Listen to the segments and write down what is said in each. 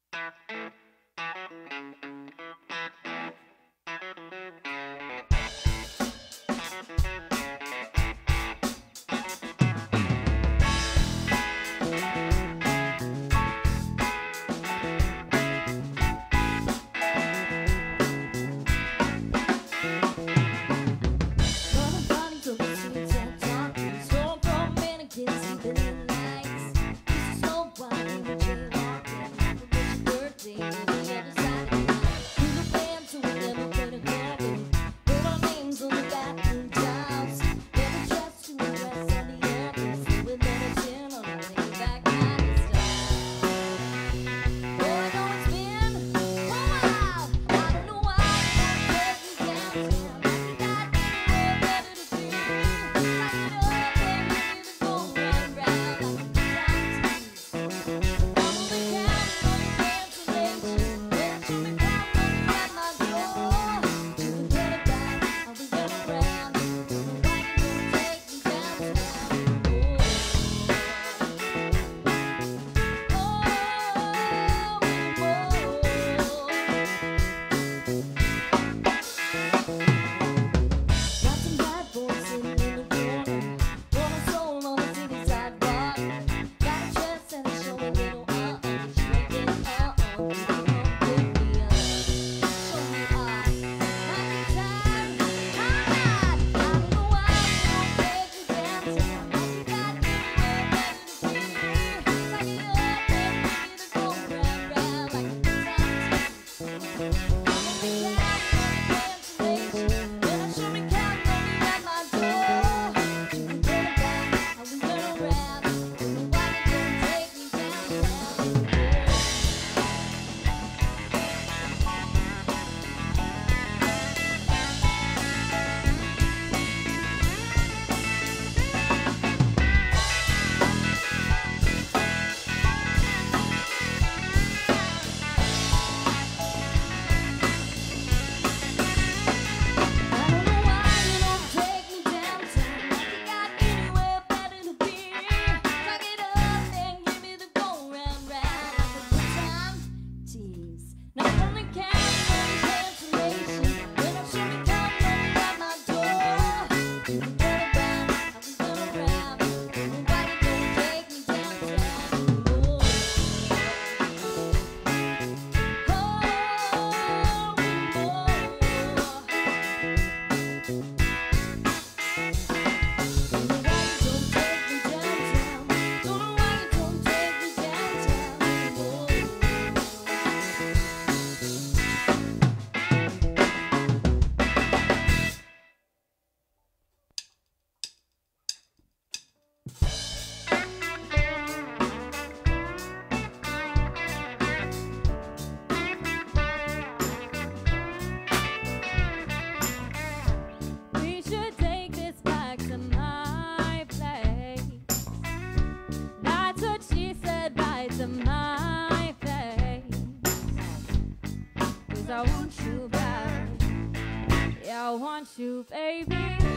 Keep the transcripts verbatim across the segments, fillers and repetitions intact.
'cause I want you back. Yeah, I want you, baby.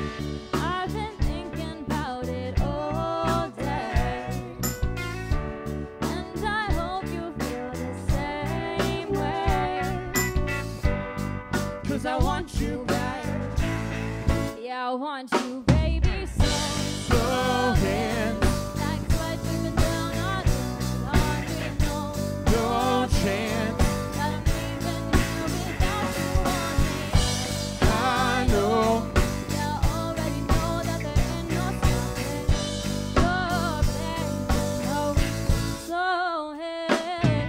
I've been thinking about it all day, and I hope you feel the same way, 'cause I want you back. Yeah, I want you, baby, so Slow hands, like what you've been down on the laundry, no, no chance. that I'm leaving here without you on me. I know Yeah, I already know that there ain't no stopping your play. Oh, so hey.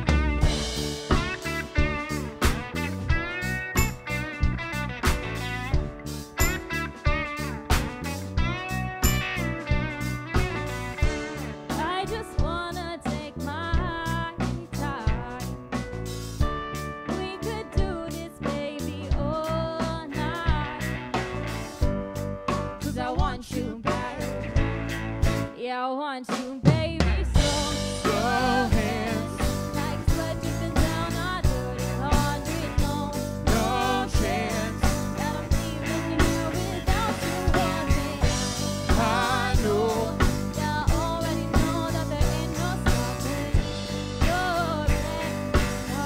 I just wanna take my time. We could do this, baby, all night. 'Cause I want you back. Yeah, I want you, baby, so slow hands, like what you've been down on dirty laundry, no, no chance. that I'm leaving here without you on me. I know Yeah, I already know that there ain't no stopping your play.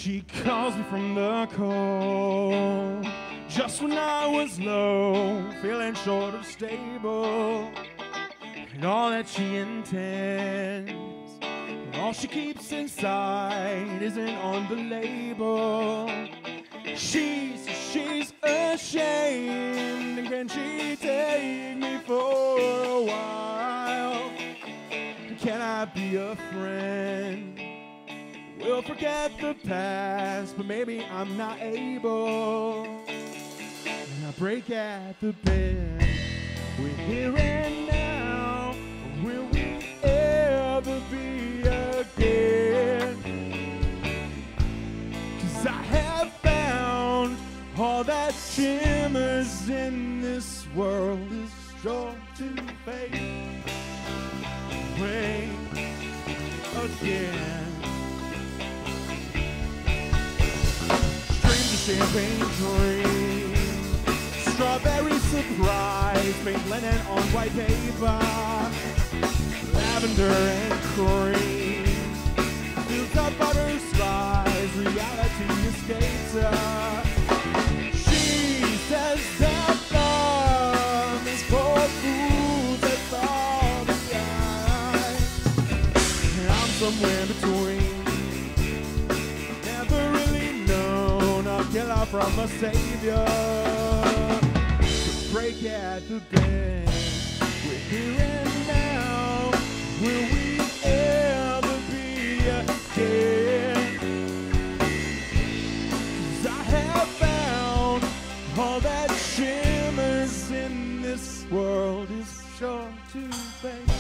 She calls me from the cold, just when I was low, feeling short of stable. And all that she intends, and all she keeps inside isn't on the label. She's, she's ashamed, and can she take me for a while? Can I be a friend? We'll forget the past, but maybe I'm not able. And I break at the bend. We're here and now. Will we ever be again? 'Cause I have found all that shimmers in this world is sure to fade away again. Champagne dream, strawberry surprise, pink linen on white paper, lavender and cream, fields of butterflies, reality escapes her. She says that love is for fools that's all the time, and I'm somewhere between. Killer from a savior, to break at the bend. We're here and now. Will we ever be again? 'Cause I have found all that shimmers in this world is sure to fade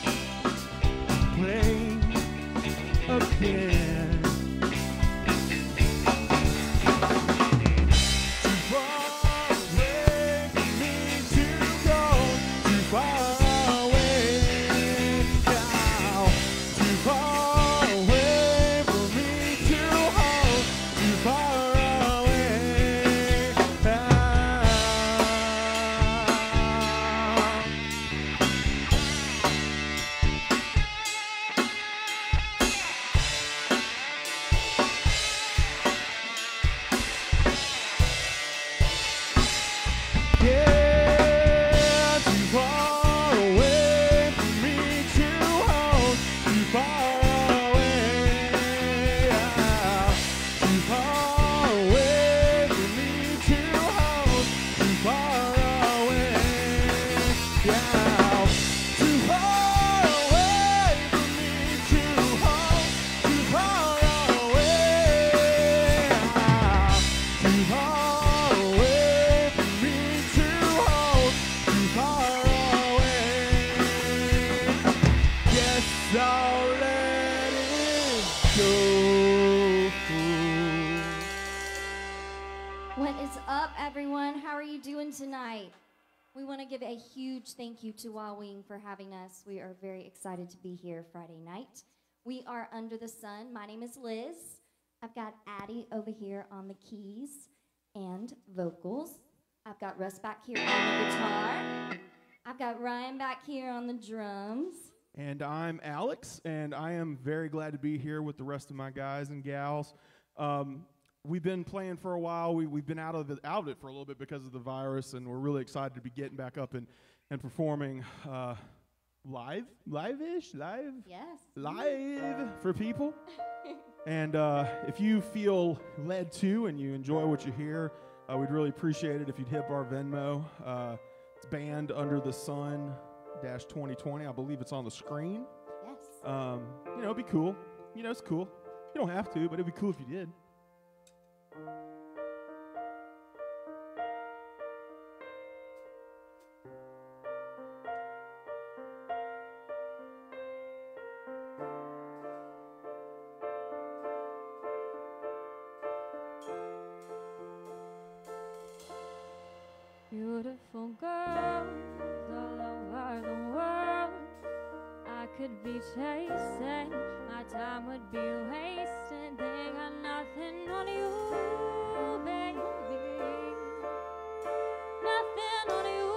away again. Tonight, we want to give a huge thank you to Wild Wing for having us. We are very excited to be here Friday night. We are Under the Sun. My name is Liz. I've got Addie over here on the keys and vocals. I've got Russ back here on the guitar. I've got Ryan back here on the drums. And I'm Alex, and I am very glad to be here with the rest of my guys and gals. Um, We've been playing for a while. We, we've been out of, the, out of it for a little bit because of the virus, and we're really excited to be getting back up and, and performing uh, live, live-ish, live, yes, live for people. And uh, if you feel led to and you enjoy what you hear, uh, we'd really appreciate it if you'd hit our Venmo. Uh, it's Band Under the Sun dash twenty twenty. I believe it's on the screen. Yes. Um, you know, it'd be cool. You know, it's cool. You don't have to, but it'd be cool if you did. Beautiful girls all over the world. I could be chasing, my time would be wasted. They got nothing on you, baby. Nothing on you,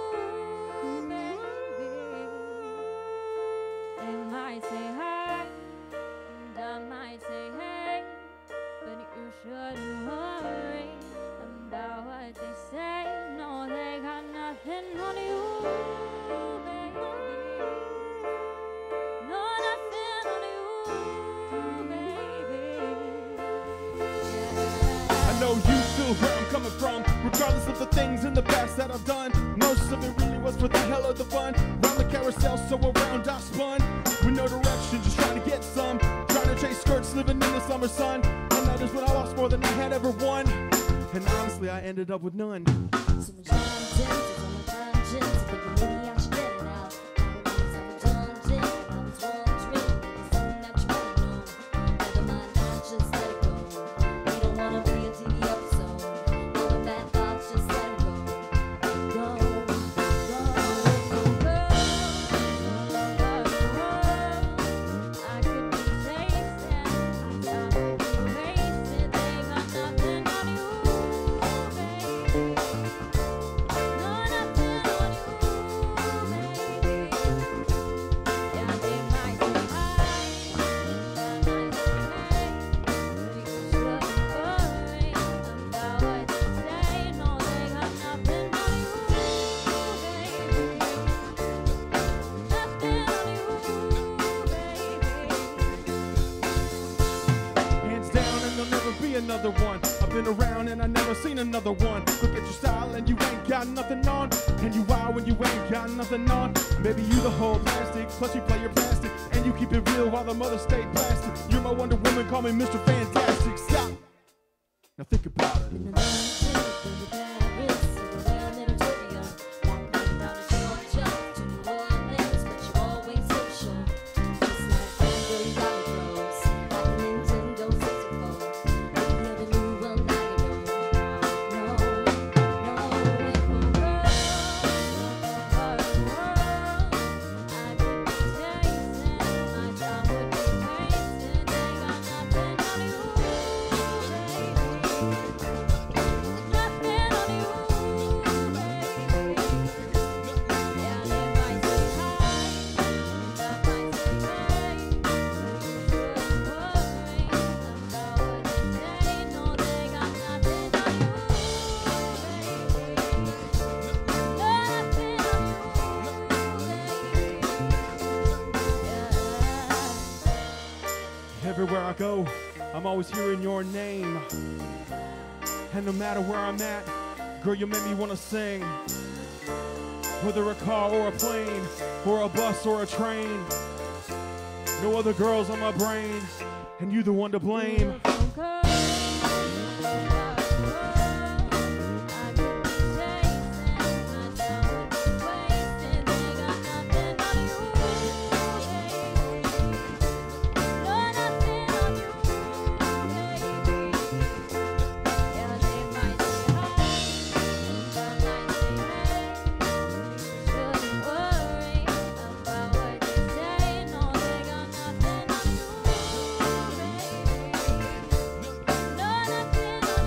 baby. They might say hi, and I might say hey, but you should from. Regardless of the things in the past that I've done, most of it really was for the hell of the fun. Round the carousel, so around I spun. With no direction, just trying to get some. Trying to chase skirts, living in the summer sun. And that is when I lost more than I had ever won. And honestly, I ended up with none. So much nonsense is on my conscience. Thinking maybe I should get it out. Now I'm redundant. I was wondering, is something that you wanna know? Never mind, I just let it go. You don't wanna be a T V episode. All the bad thoughts, just let it go. Go, go, go, go. I could be tasting, I would be wasted. They got nothing on you, baby. No, nothing on you, baby. Yeah, they might be high, I might be hey. We can shouldn't worry about what you say. No, they got nothing on you, baby. Nothing on you, baby. Hands down, and there'll never be another one. I've been around and I never seen another one. Look at your style and you ain't got nothing on. And you wow when you ain't got nothing on. Maybe you the whole plastic, plus you play your plastic. And you keep it real while the mothers stay plastic. You're my Wonder Woman, call me Mister Fantastic. Stop. Now think about it. In the nineties, baby, Paris, everywhere in Mediterranean. Back home down to Georgia, to New Orleans, but you always so sure. Just like Cranberry Valley Girls, like a Nintendo sixty-four. Maybe you're the new one, now you know. No, no, it won't go. I could be tasting, my time would be wasted. They got nothing on you, baby. Nothing on you, baby. Yeah, they might say hi, that might say hey. Shouldn't worry about what they say. No, they got nothing on you, baby. Nothing on you, baby. Everywhere I go, I'm always hearing your name. And no matter where I'm at, girl, you make me want to sing. Whether a car or a plane, or a bus or a train. No other girls on my brain, and you the one to blame. Beautiful girl, I could be tasting, my time would be wasted. They got nothing on you, baby. No, nothing on you, baby. Yeah, they might say hi, that might say hey. Shouldn't worry about what they say. No, they got nothing on you, baby. No, nothing on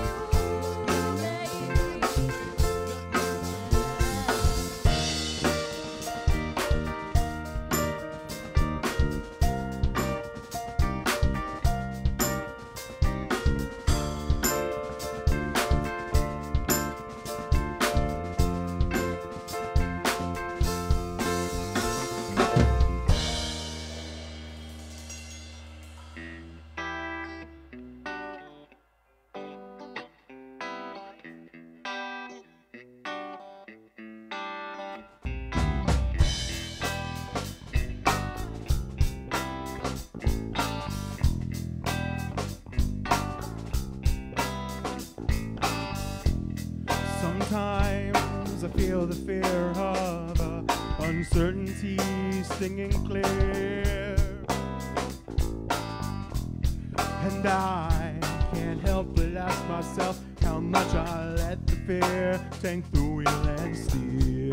Sometimes I feel the fear of uh, uncertainty stinging clear. And I can't help but ask myself how much I let the fear take the wheel and steer.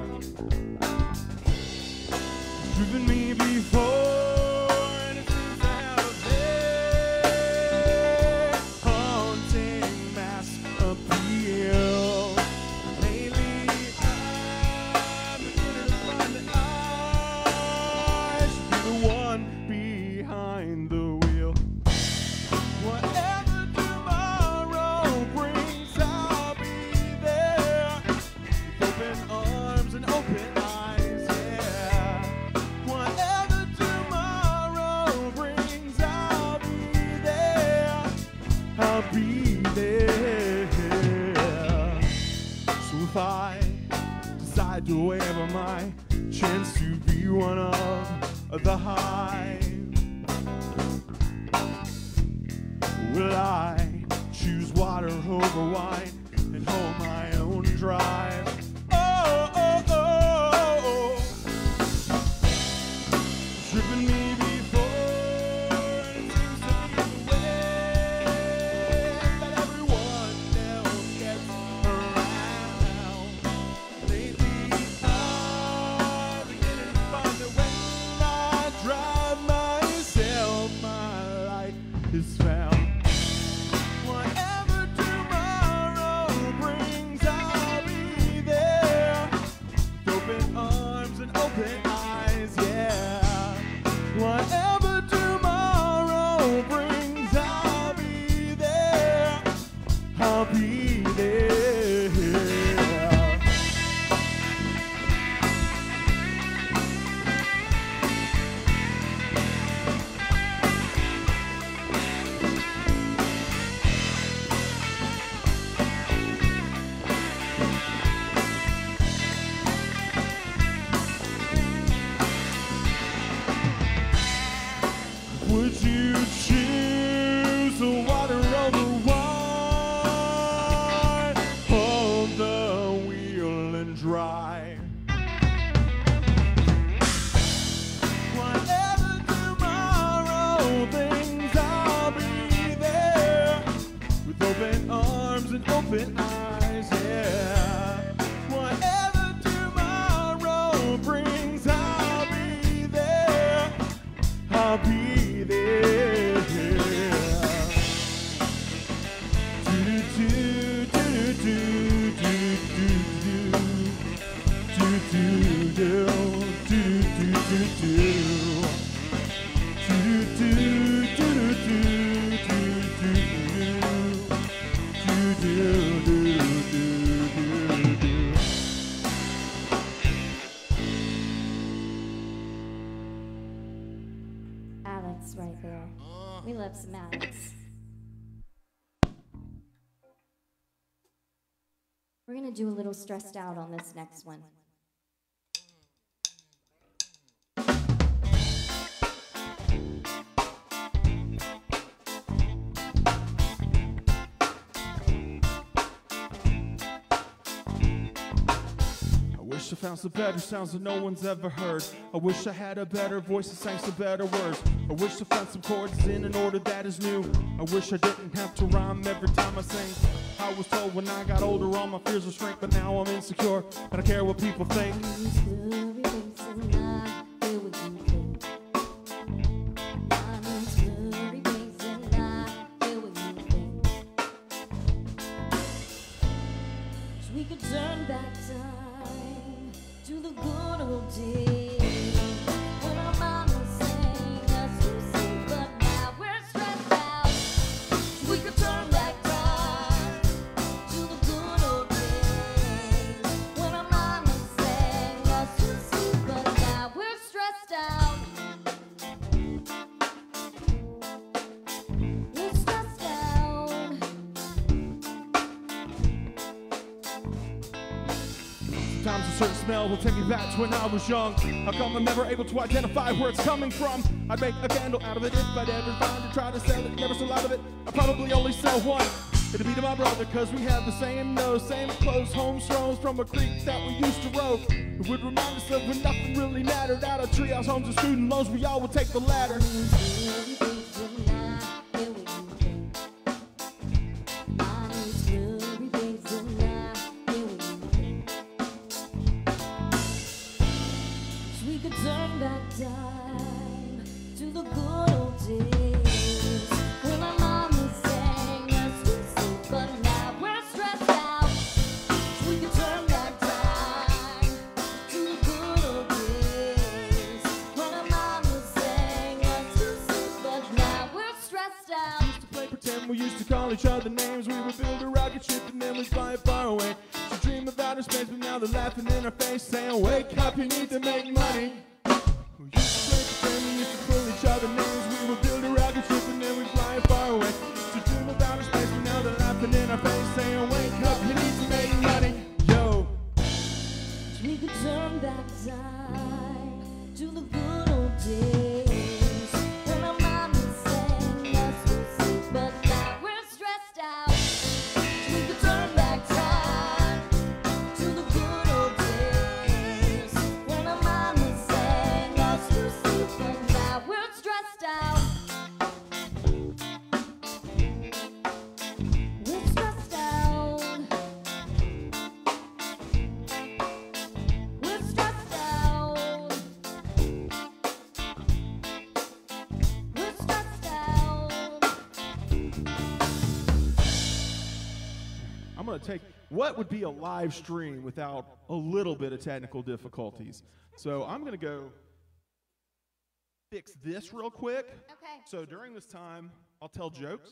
Driven me before, and it seems to have a very haunting mass appeal. Lately, I'm beginning to find that I should be the one behind the wheel. Whatever tomorrow brings, I'll be there with open arms and open eyes, yeah. Whatever tomorrow Would you choose the water over wine? Hold the wheel and drive. Whatever tomorrow brings, I'll be there with open arms and open eyes, yeah. Whatever tomorrow brings, I'll be there. I'll be there. Do do do do do do do do do do do do do do do do Alex right there. We love some Alex. We're gonna do a little stressed out on this next one. I wish I found some better sounds that no one's ever heard. I wish I had a better voice and sang some better words. I wish I found some chords in an order that is new. I wish I didn't have to rhyme every time I sing. I was told when I got older all my fears would shrink, but now I'm insecure. I don't care what people think. We could turn back time to the good old days when our mama sang us to sleep, but now we're stressed out. We could turn back time to the good old days when our mama sang us to sleep, but now we're stressed out. We're stressed out. Sometimes a certain smell will take me back to when I was young. How come I'm never able to identify where it's coming from? I'd make a candle out of it if I'd ever find it. Try to sell it, never sell out of it. I'd probably only sell one. It'd be to my brother, cause we have the same nose, same clothes, home throws from a creek that we used to row. It would remind us of when nothing really mattered. Out of treehouse homes and student loans, we all would take the ladder. We could turn back time to the good old days when our mama sang us to sleep, but now we're stressed out. We could turn back time to the good old days when our mama sang us to sleep, but now we're stressed out. Used to play pretend, we used to call each other names. We would build a rocket ship and then we'd fly far away. To dream of outer space, but now they're laughing in our face, saying, wake up, you need to make money. We used to play pretend, we used to pull each other names. We would build a rocket ship and then we'd fly far away. To dream of outer space, but now they're laughing in our face, saying, wake up, you need to make money. Yo. We could turn back time to the good old days when our mama sang us to sleep, but now we're stressed out. We could turn back time to the good old days when our mama sang us to sleep, but now we're stressed out. We're stressed out. We're stressed out. We're stressed out. I'm going to take what would be a live stream without a little bit of technical difficulties. So I'm going to go fix this real quick. Okay. So during this time, I'll tell jokes.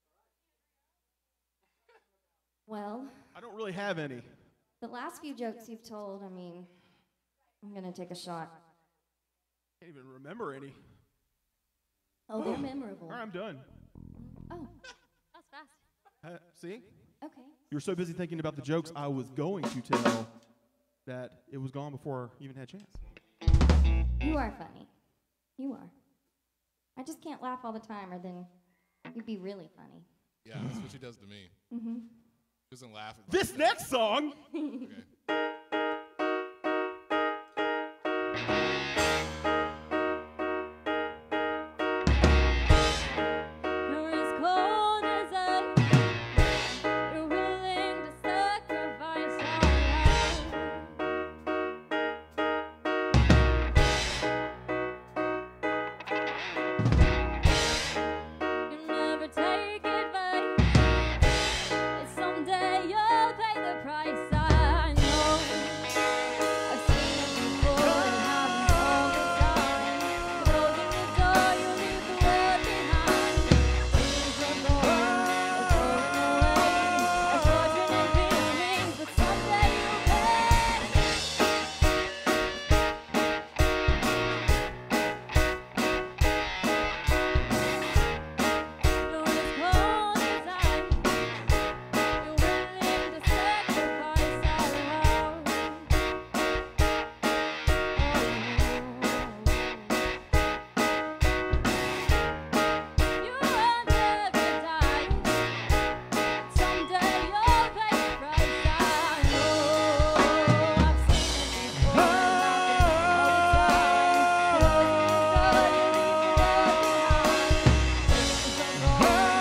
Well, I don't really have any. the last few jokes you've told, I mean, I'm gonna take a shot. Can't even remember any. Oh, they're memorable. All right, I'm done. Oh, That was fast. Uh, see? okay. You were so busy thinking about the jokes I was going to tell that it was gone before I even had a chance. You are funny. You are. I just can't laugh all the time, or then you'd be really funny. Yeah, that's what she does to me. Mm-hmm. She doesn't laugh at This myself. next song. Okay. You're as cold as ice. You're willing to sacrifice our love. You never take advice. And someday you'll pay the price. I know. I've seen it before. It happens all the time. Closing the door, you leave the world behind. Things are going, are going away. Unfortunate feelings, but someday you'll pay. You're as cold as ice. You're willing to sacrifice our love. You will never die. Someday you'll pay the price. I know. I've seen it before. It happens all the time. Closing the door, you leave the world behind. Things are going, are going away.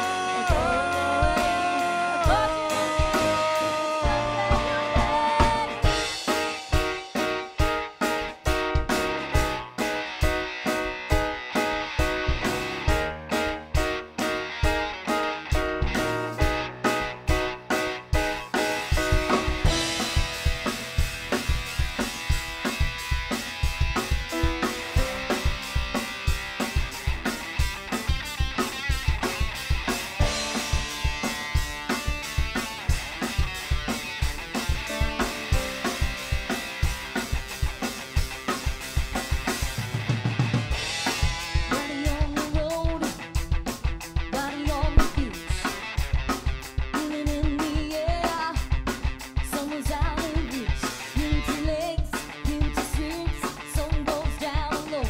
Body on the road, body on the beach, feeling in the air, someone's out in reach. Empty legs, empty streets, sun goes down low.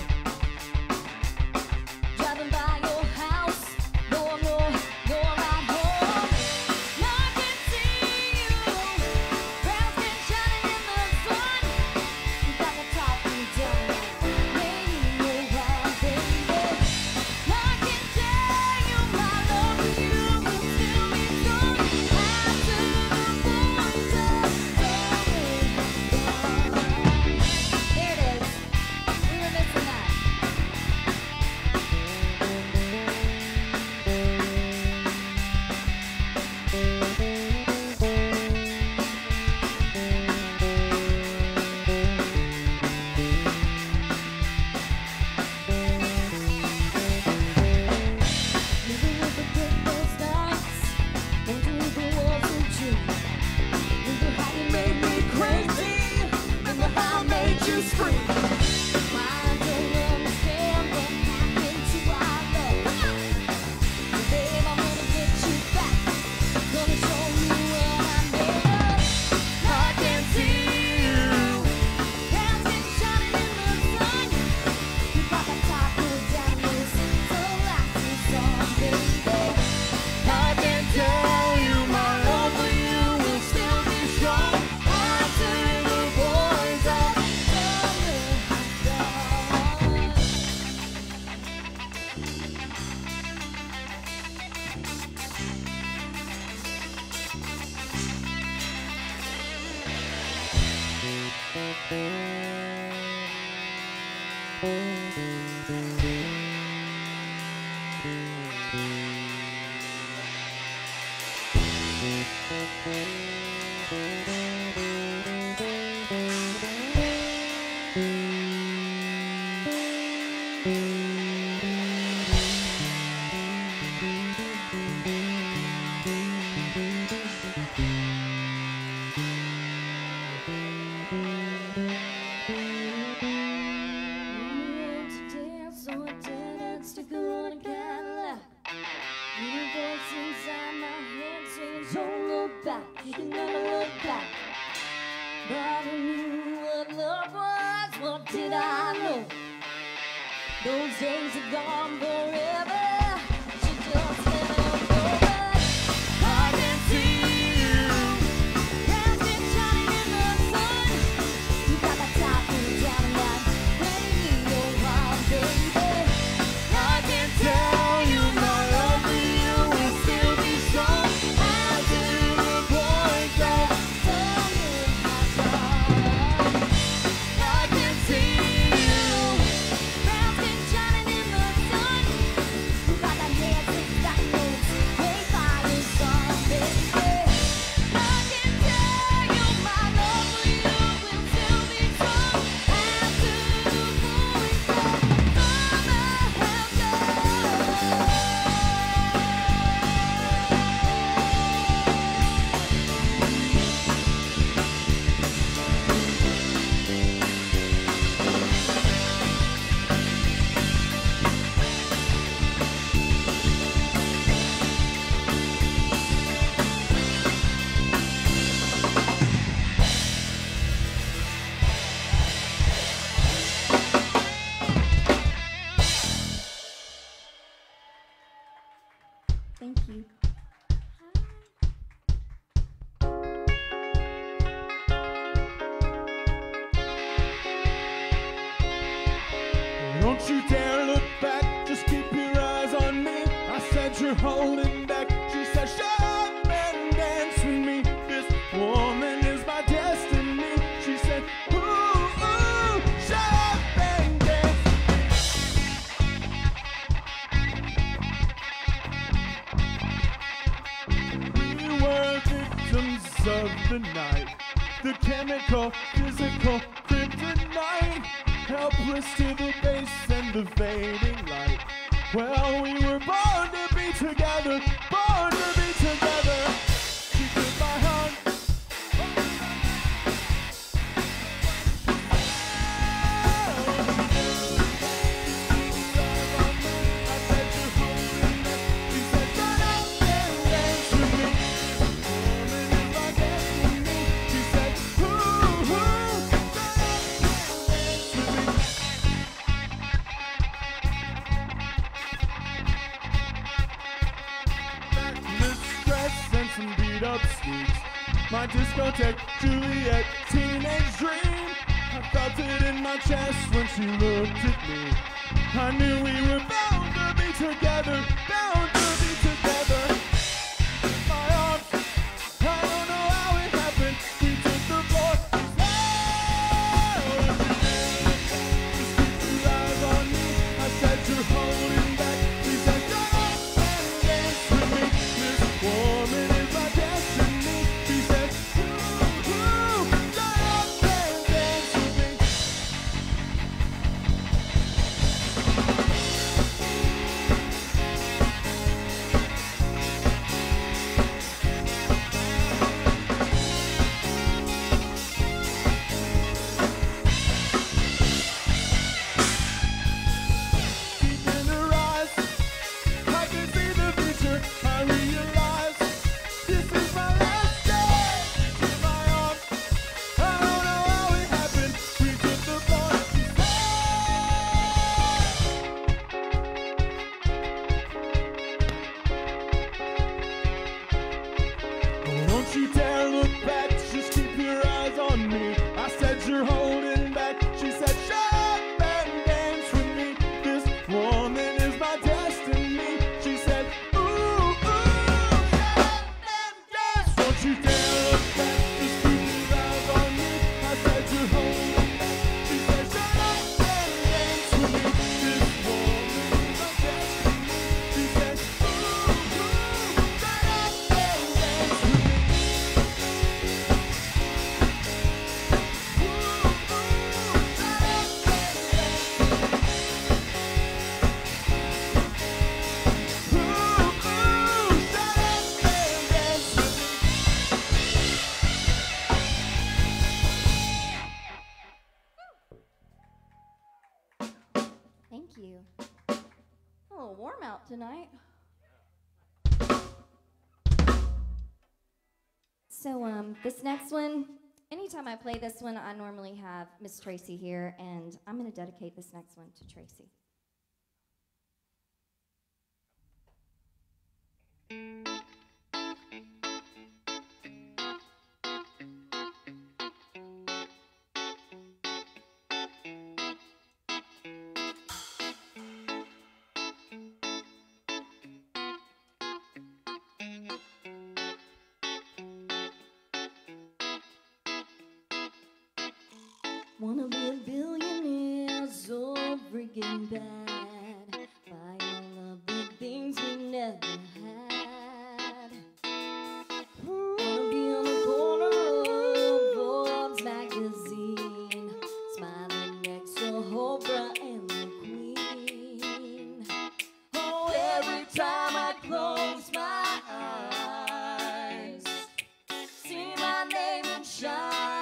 Driving by your house, going north, going right home. Now I can see you, brown skin shining in the sun. You got the top you down, maybe you're wrong, baby. Now I can tell you my love for you will still be strong after the boys are gone. There it is. We were missing that. Living with the good those nights, wondering if it wasn't true. Remember how you made me crazy, remember how I made you scream. I don't understand what happened to our love. But babe, I'm gonna get you back, gonna show you what I made of. I can see you, hands been shining in the sun. You got that top pulled down, this is the last song, baby. I can tell you my love for you will still be strong after the boys are gone. We went to dance, so I didn't stick around in Cadillac. Thank you. Don't you dare look back, just keep your eyes on me. I said you're holding back. She said, shut up and dance with me. This woman is my destiny. She said, ooh, ooh, shut up and dance with me. We were victims of the night. The chemical, physical, kryptonite. Helpless to the base and the fading light. Well, we were born to be together, born to be together. She took my heart. I said you're holding back. She said, shut up and dance with me. Woman is my destiny. She said, ooh, ooh, shut up and dance with me. Stress and some beat up sneaks. My discotheque, Juliet, teenage dream. I felt it in my chest when she looked at me. I knew we were bound to be together, bound to be together. My arms, I don't know how it happened. We took the floor. Just keep your eyes on me. I said you're holding back. She said, shut up and dance with me. This woman is my destiny. She said, ooh, ooh, shut up and dance with me. Deep in her eyes, I can see the future. I realize this is my last day. In my arms, I don't know how it happened. We took the floor. Oh, don't you dare look back. Just keep your eyes on me. I said you're holding back. She said, shut up and dance with me. This woman is my destiny. She said, ooh, ooh, shut up and dance. Don't you dare look back. Just keep your eyes on me. I said you're holding back. She said, shut up and dance with me. This woman is my destiny. She said, ooh, ooh, shut up and dance with me. Ooh, ooh, shut up and dance with me. Ooh, ooh, shut up and dance with me. Thank you. A little warm out tonight. So, um, this next one, anytime I play this one, I normally have Miss Tracy here, and I'm going to dedicate this next one to Tracy. Wanna be a billionaire so freaking bad. Buy all of the things we never had. Wanna be on the corner of Forbes magazine, smiling next to Oprah and the Queen. Oh, every time I close my eyes, see my name in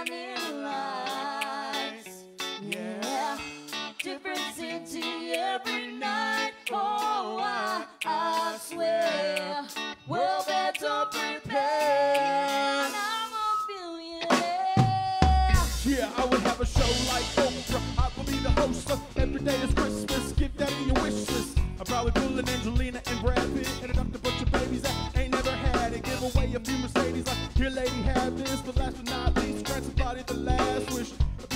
shining lights. Yeah, different city every Cool and Angelina and Brad Pitt. And adopt a bunch of babies that ain't never had it. Give away a few Mercedes like, here lady, have this. But last but not least, grant somebody the last wish.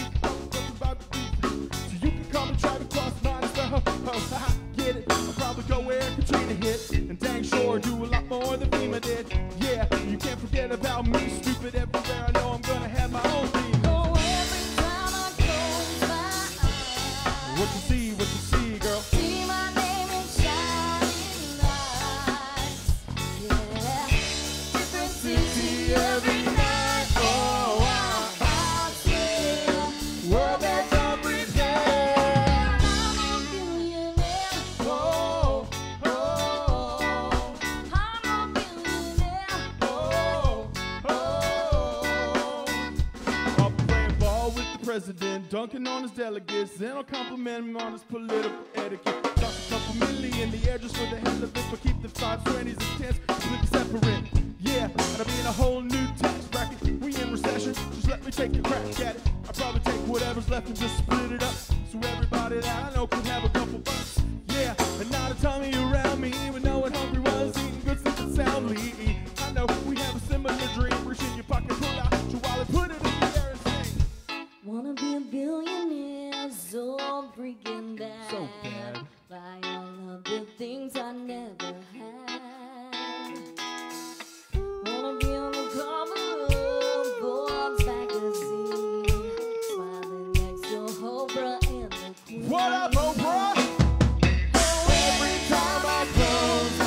So you can come and try to cross mine as well. Oh, get it. I'll probably go where Katrina hit. And dang sure do a lot more than FEMA did. Yeah, you can't forget about me, stupid. Everywhere I know I'm gonna have my own theme. Oh, every time I close my eyes, What you see, what you see, girl? see my name in shining lights. Yeah, different city every night. Oh, I, I swear, World that's unprepared. I'm a billionaire. Oh, oh, I'm a billionaire. oh, oh. I'll be playing ball with the president, dunking on his delegates, then I'll compliment him on his political etiquette. Drop a couple milli in the air just for the hell of it, but keep the five twenties and tens completely separate. Yeah, and I'll be in a whole new tax bracket. We in recession, just let me take a crack at it. I'll probably take whatever's left and just split it up, so everybody that I know can have a couple bucks. Yeah, and not a tummy around me, even though it hungry was eating good, sleeping soundly. I know we have a similar dream. Reach in your pocket, pull out your wallet, put it in the air and sing. Wanna be a billionaire, so freaking bad. So bad. Buy all of the things I never had. Wanna be on the cover of Forbes magazine, smiling next to Oprah and the Queen. What up, Oprah? Every time I close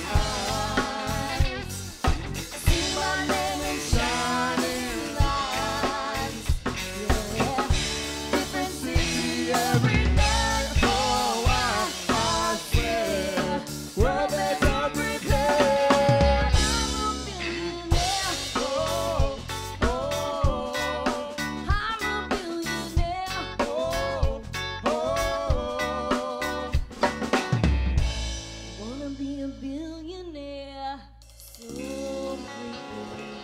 my eyes, See my name in shining lights. Yeah, different city every night. oh, I, I swear, world that's unprepared. I'm a billionaire. Oh, oh, I'm a billionaire. oh, oh. Wanna be a billionaire, so freaking bad.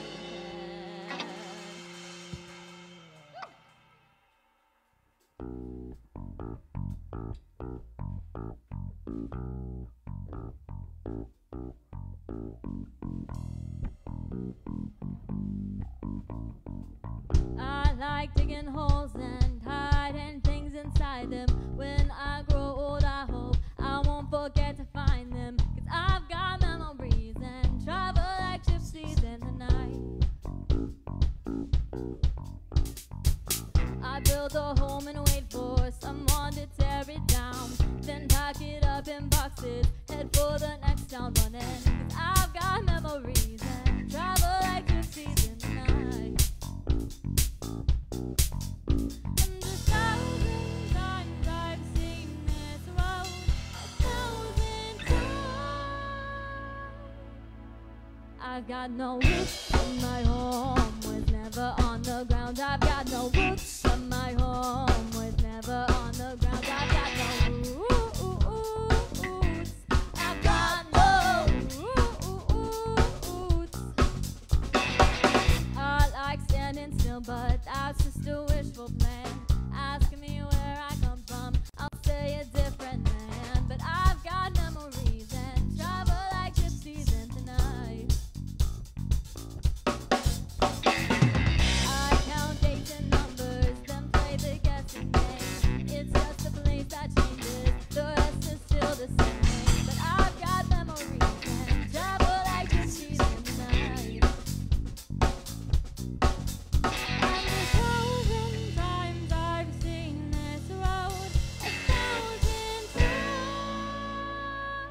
I like digging holes and hiding things inside them. When I grow old, I hope I won't forget to find them. Cause I've got memories and travel like gypsies in the night. I build a home and wait for someone to tear it down. Then pack it up in boxes, head for the next town running. Cause I've got memories and travel like gypsies in the night. And a thousand times I've seen this road, a thousand times. I've got no roots, and my home was never on the ground. I've got no roots, and my home was never on the ground. I've got no roots. I've got no roots. I like standing still, but that's just a wishful plan. Asking me where I come from, I'll say a different land. But I've got memories and travel like gypsies in the night. I count dates and numbers, then play the guessing game. It's just a place that changes, the rest is still the same. But I've got memories and travel like gypsies in the night. And a thousand times I've seen this road, a thousand times.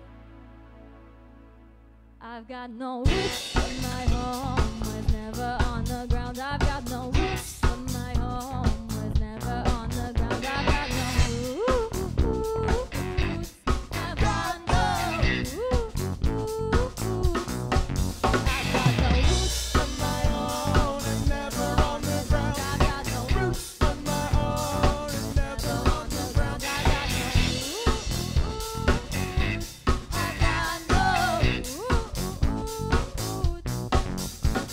I've got no roots, and my home was never on the ground. I've got no roots, and my home was never on the ground. I've got no roots. I've got no roots. I've got no roots of my own and never on the ground. I've got no roots of my own and never on the ground. I've got no roots. I've got no roots.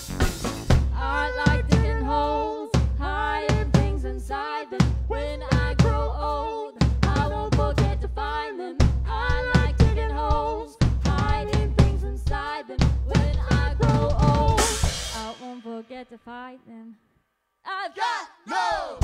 I've got no.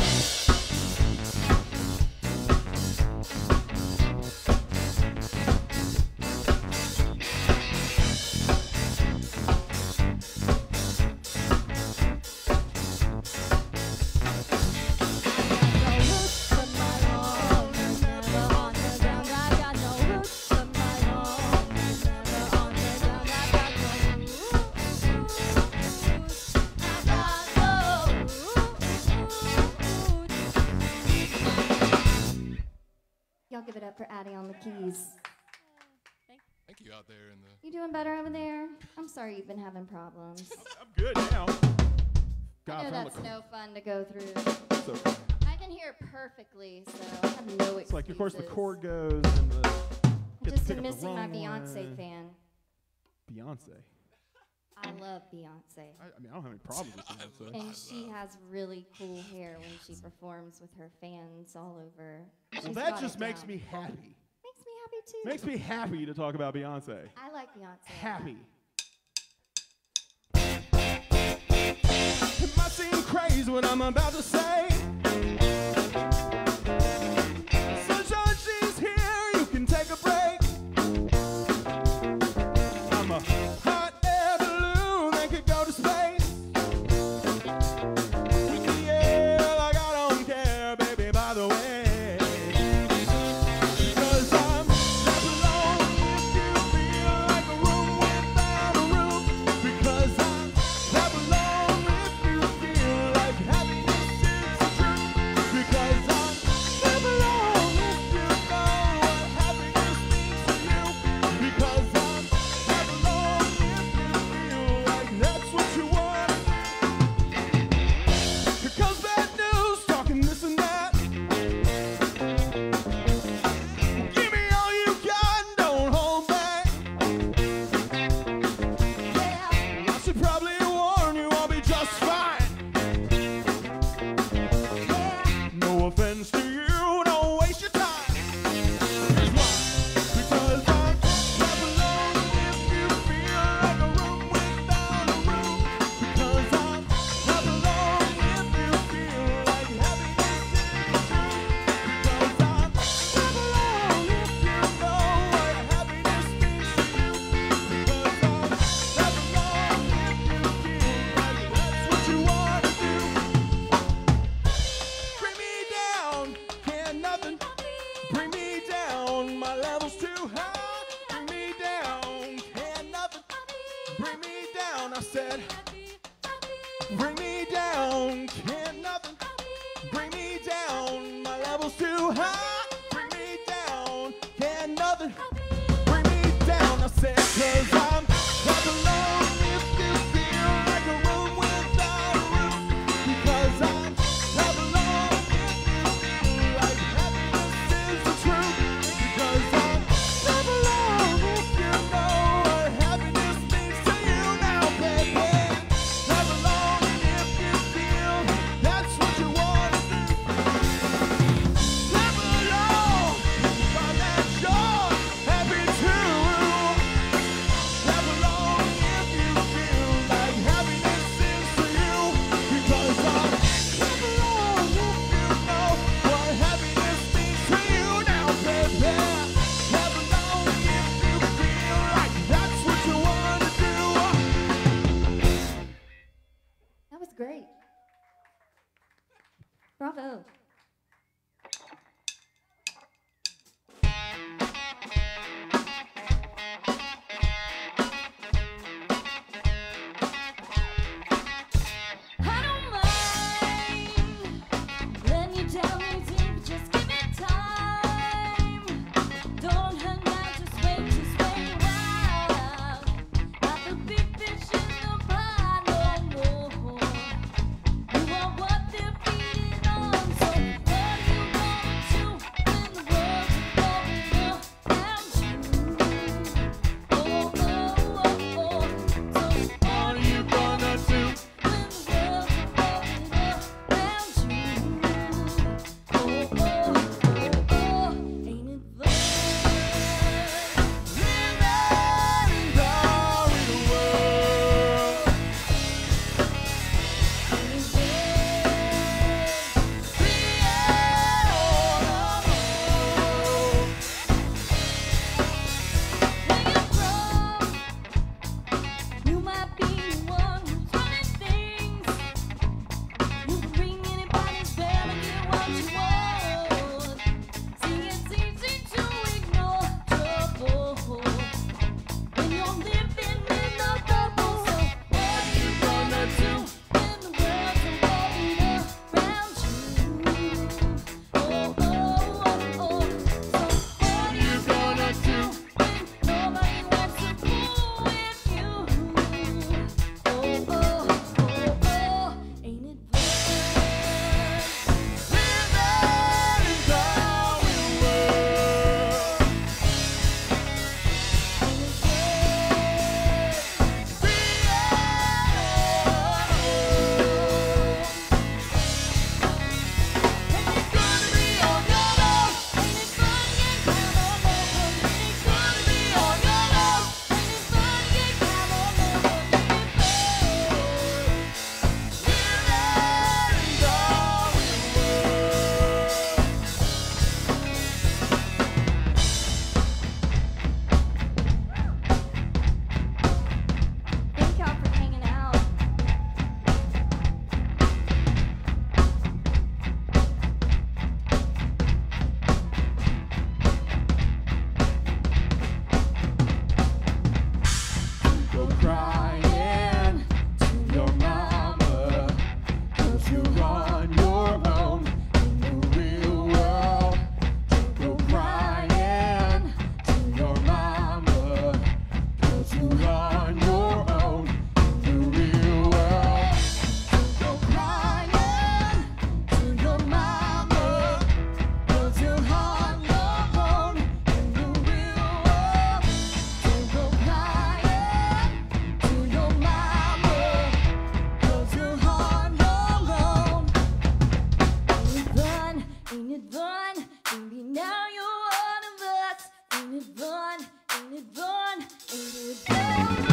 Y'all give it up for Addie on the keys. Thank you out there in the. You doing better over there? I'm sorry you've been having problems. I'm good now. I God, know found that's the- no fun to go through. it's okay. I can hear it perfectly, so I have no excuses. It's like, of course, the chord goes and the. I've gets just to been pick up the missing my wrong Beyonce one. fan. Beyonce. I love Beyonce. I, I mean, I don't have any problems with Beyonce. And she has really cool hair when she performs with her fans all over. Well, She's that got just it makes down. me happy. Makes me happy too. Makes me happy to talk about Beyonce. I like Beyonce. Happy. It might seem crazy what I'm about to say. Sunshine, she's here, you can take a break. I'm a hot air balloon that could go to space. Yeah, like I don't care, baby, by the way. 'Cause I'm left alone if you feel like a room without a roof. Because I'm left alone if you feel like happiness is the truth. Because I'm left alone if you know what happiness means to you. Because I'm left alone if you feel like that's what you want. Because bad news, talking this and that. Give me all you got and don't hold back. I should probably warn you I'll be just fine. No offense to you, don't waste your time. Here's why. Because I'm left alone if you feel like a room without a roof. Because I'm left alone if you feel like happiness is the truth. Because I'm left alone if you know what happiness means to you. Because I'm left alone if you feel like that's what you want to do. Bring me down, can't nothing bring me down. My level's too high. Bring me down, can't nothing bring me down. I said, bring me down, can't nothing bring me down. My level's too high. Bring me down, can't nothing bring me down. I said, 'cause I'm left alone if you feel like a room without a roof. Because I'm left alone if you feel like happiness is the truth. Because I'm left alone if you know what happiness means to you now, baby. Left alone if you feel that's what you want to do. Left alone, find that you're happy too. Left crying to your mama, 'cause you're on your own in the real world. Don't go crying to your mama, 'cause you're on your own in the real world. Don't go crying to your mama, 'cause you're on your own in the real world. Don't go crying to your mama, 'cause you're on your own. Ain't it fun? Ain't it fun? Baby, now you're one of us. Ain't it fun? Ain't it fun? Ain't it fun?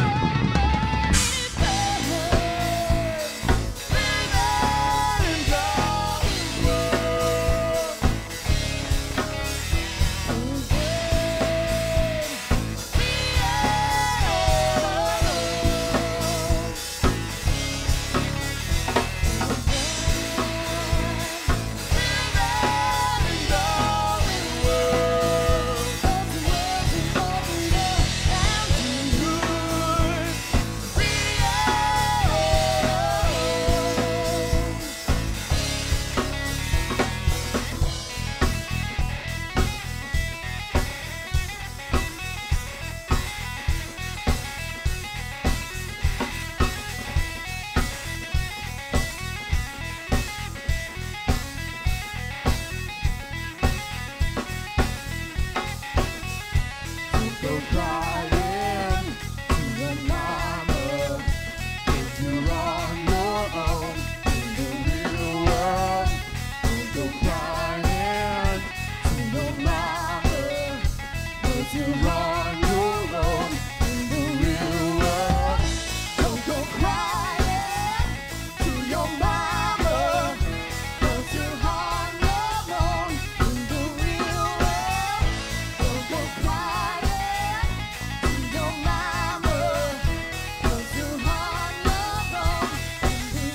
Go crying to your mama, 'cause you're on your own in the real world. Don't go crying to your mama, 'cause you're on your own in the real world. Don't go crying to your mama, 'cause you're on your own in the real world. Don't go crying to your mama, 'cause you're on your own in the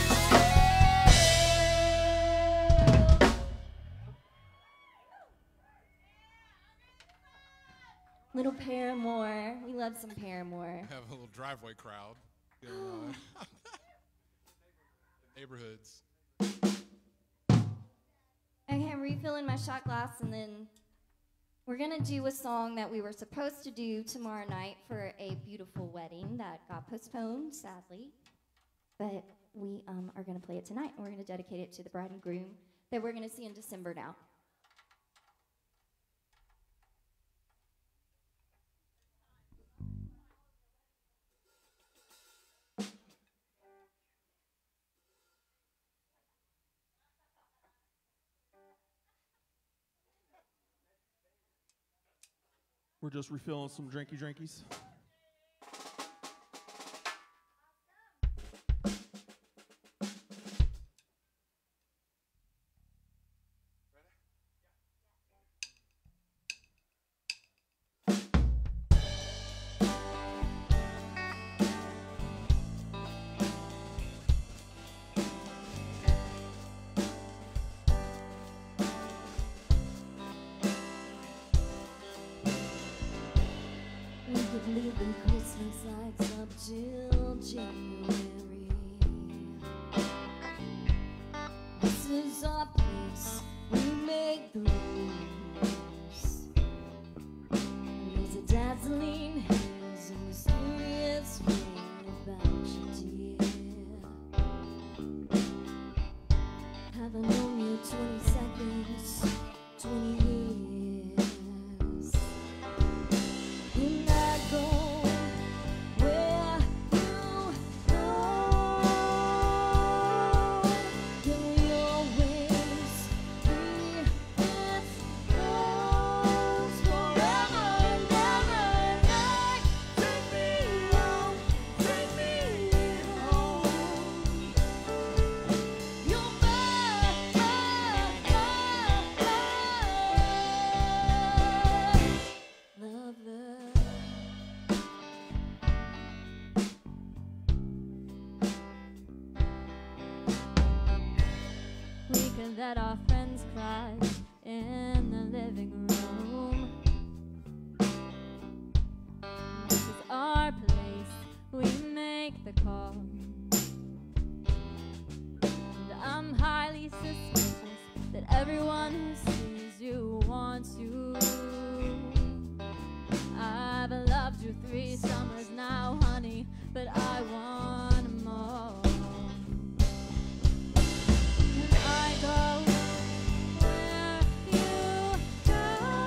real world. Little Paramore. We love some Paramore. Have a little driveway crowd going on. Neighborhoods. Okay, I'm refilling my shot glass, and then we're going to do a song that we were supposed to do tomorrow night for a beautiful wedding that got postponed, sadly. But we um, are going to play it tonight, and we're going to dedicate it to the bride and groom that we're going to see in December now. We're just refilling some drinky drinkies. We could leave the Christmas lights up till January. This is our place, we make the rules. And there's a dazzling haze and mysterious rain about you, dear. Haven't known you twenty seconds, twenty years. And I go where you go. Can we always be this close forever and ever and I? Take me home, take me home. You're my, my, my, my lover. We could let our friends cry in the living room. This is our place, unethical. And I'm highly suspicious that everyone who sees you wants you. I've loved you three summers now, honey, but I want more. And I go where you go.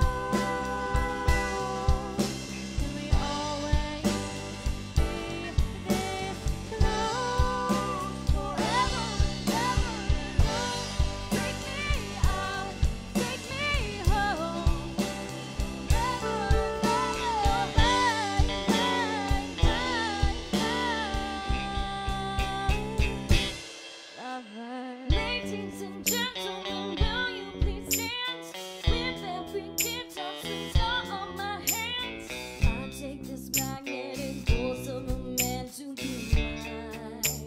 Can we always be this close forever and ever and ever? Take me out, take me home. Never, never, hey, hey, hey, lover. Ladies and gentlemen, will you please dance with every gift of sweet star on my hands? I take this magnetic force of a man to be mine.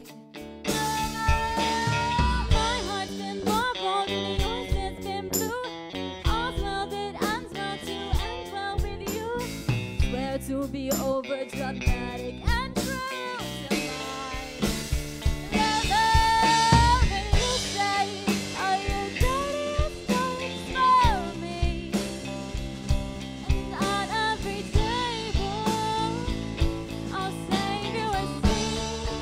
My heart's been more bold and yours has been blue. All's well that ends well to end well with you. Swear to be over dramatic and true tonight. Lover, when you say, are you dirty, don't for me? And on every table, I'll save you a seat.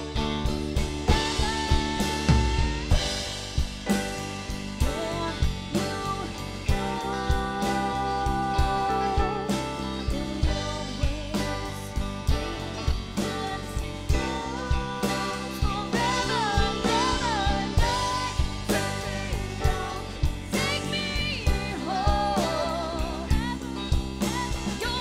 Take me home. You're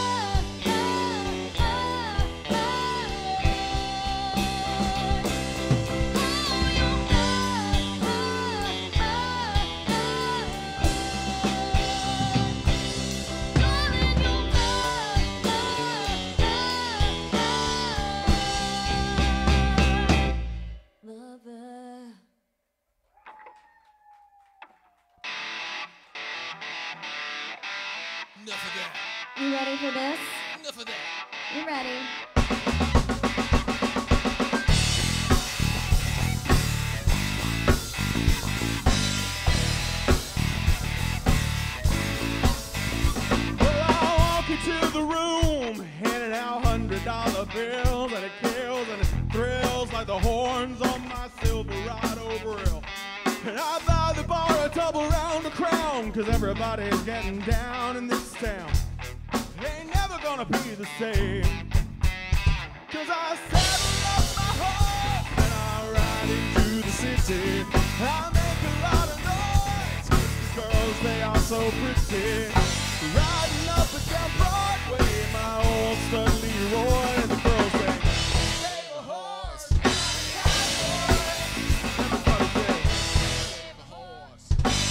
lover. Enough of that. You ready for this? Enough of that. You ready? Well, I'll walk into the room, handing out hundred dollar bills, and it kills and it thrills like the horns on my Silverado grill. And I buy the bar a double round of Crown, cause everybody's getting down in this town. It ain't never gonna be the same, cause I saddle up my horse and I ride into the city. I make a lot of noise, 'cause the girls, they are so pretty. Riding up and down Broadway in my old stud Leroy, and the girls say, save a horse, cowboy. Everybody say, Save a horse.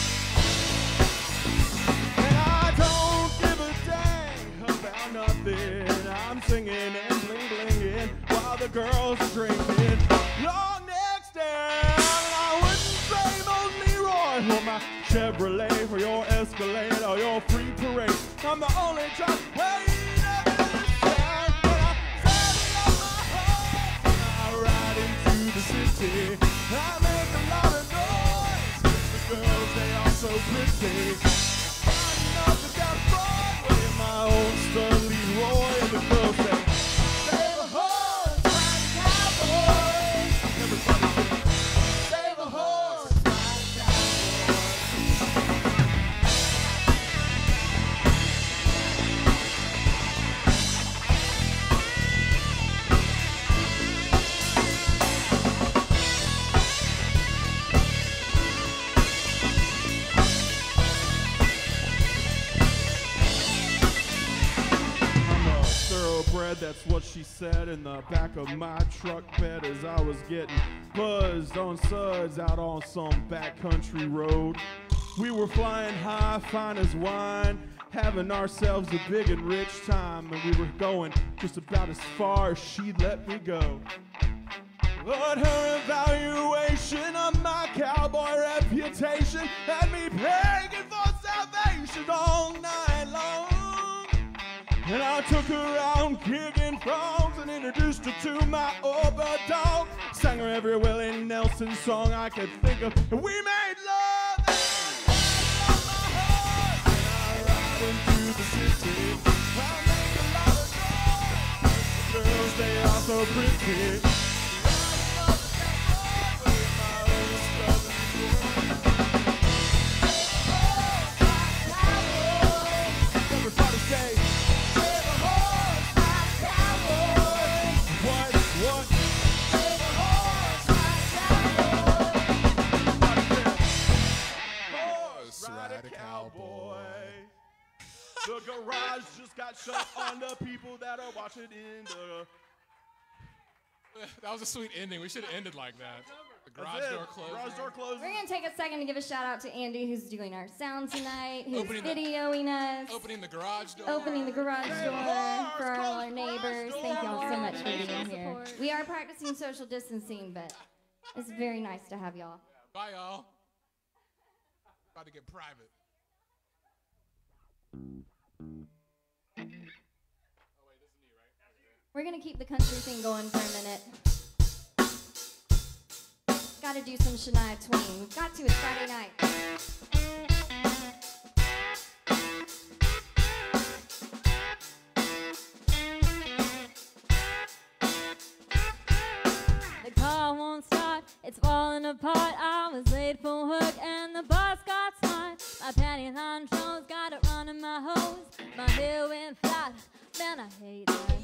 and I don't give a dang about nothing. I'm singing and bling blinging while the girls are drinking. Long necks down, I wouldn't trade those Leroy for my Chevrolet, for your Escalade, or your free parade. I'm the only jock waiting up in this town. And I saddle up my horse and I ride into the city. I make a lot of noise, 'cause the girls, they are so pretty. Riding up and down Broadway in my old stud Leroy, and the girls say, save a horse, ride a cowboy. Everybody say, save a horse, ride a cowboy. I'm a thoroughbred, that's what she said in the back of my truck bed as I was getting buzzed on suds out on some backcountry road. We were flying high, fine as wine, having ourselves a big and rich time, and we were going just about as far as she'd let me go. But her evaluation of my cowboy reputation had me begging for salvation all night long. And I took her out kicking frogs and in introduced her to my other dog. Sang her every Willie Nelson song I could think of. And we made love. And I ride into the city. I make a lot of noise. The girls, they are so pretty. Everybody say, save a horse, my cowboy. What, what? Save a horse, my cowboy. Horse Ride ride a a cowboy. cowboy. The garage just got shut on the people that are watching in the... That was a sweet ending. We should have ended like that. The garage That's it. door closed. Garage door closed. We're going to take a second to give a shout out to Andy, who's doing our sound tonight, who's Opening the- videoing us, Opening the garage door. opening the garage Hey, door horse, for all close our the garage neighbors. door. Thank y'all so much for being Additional here. support. We are practicing social distancing, but it's very nice to have y'all. Bye, y'all. About to get private. We're going to keep the country thing going for a minute. Got to do some Shania Twain. We've got to. It's Friday night. The car won't start, it's falling apart. I was late for work and the bus got smart. My panties on shows, got it running my hose. My hair went flat, man, I hate that.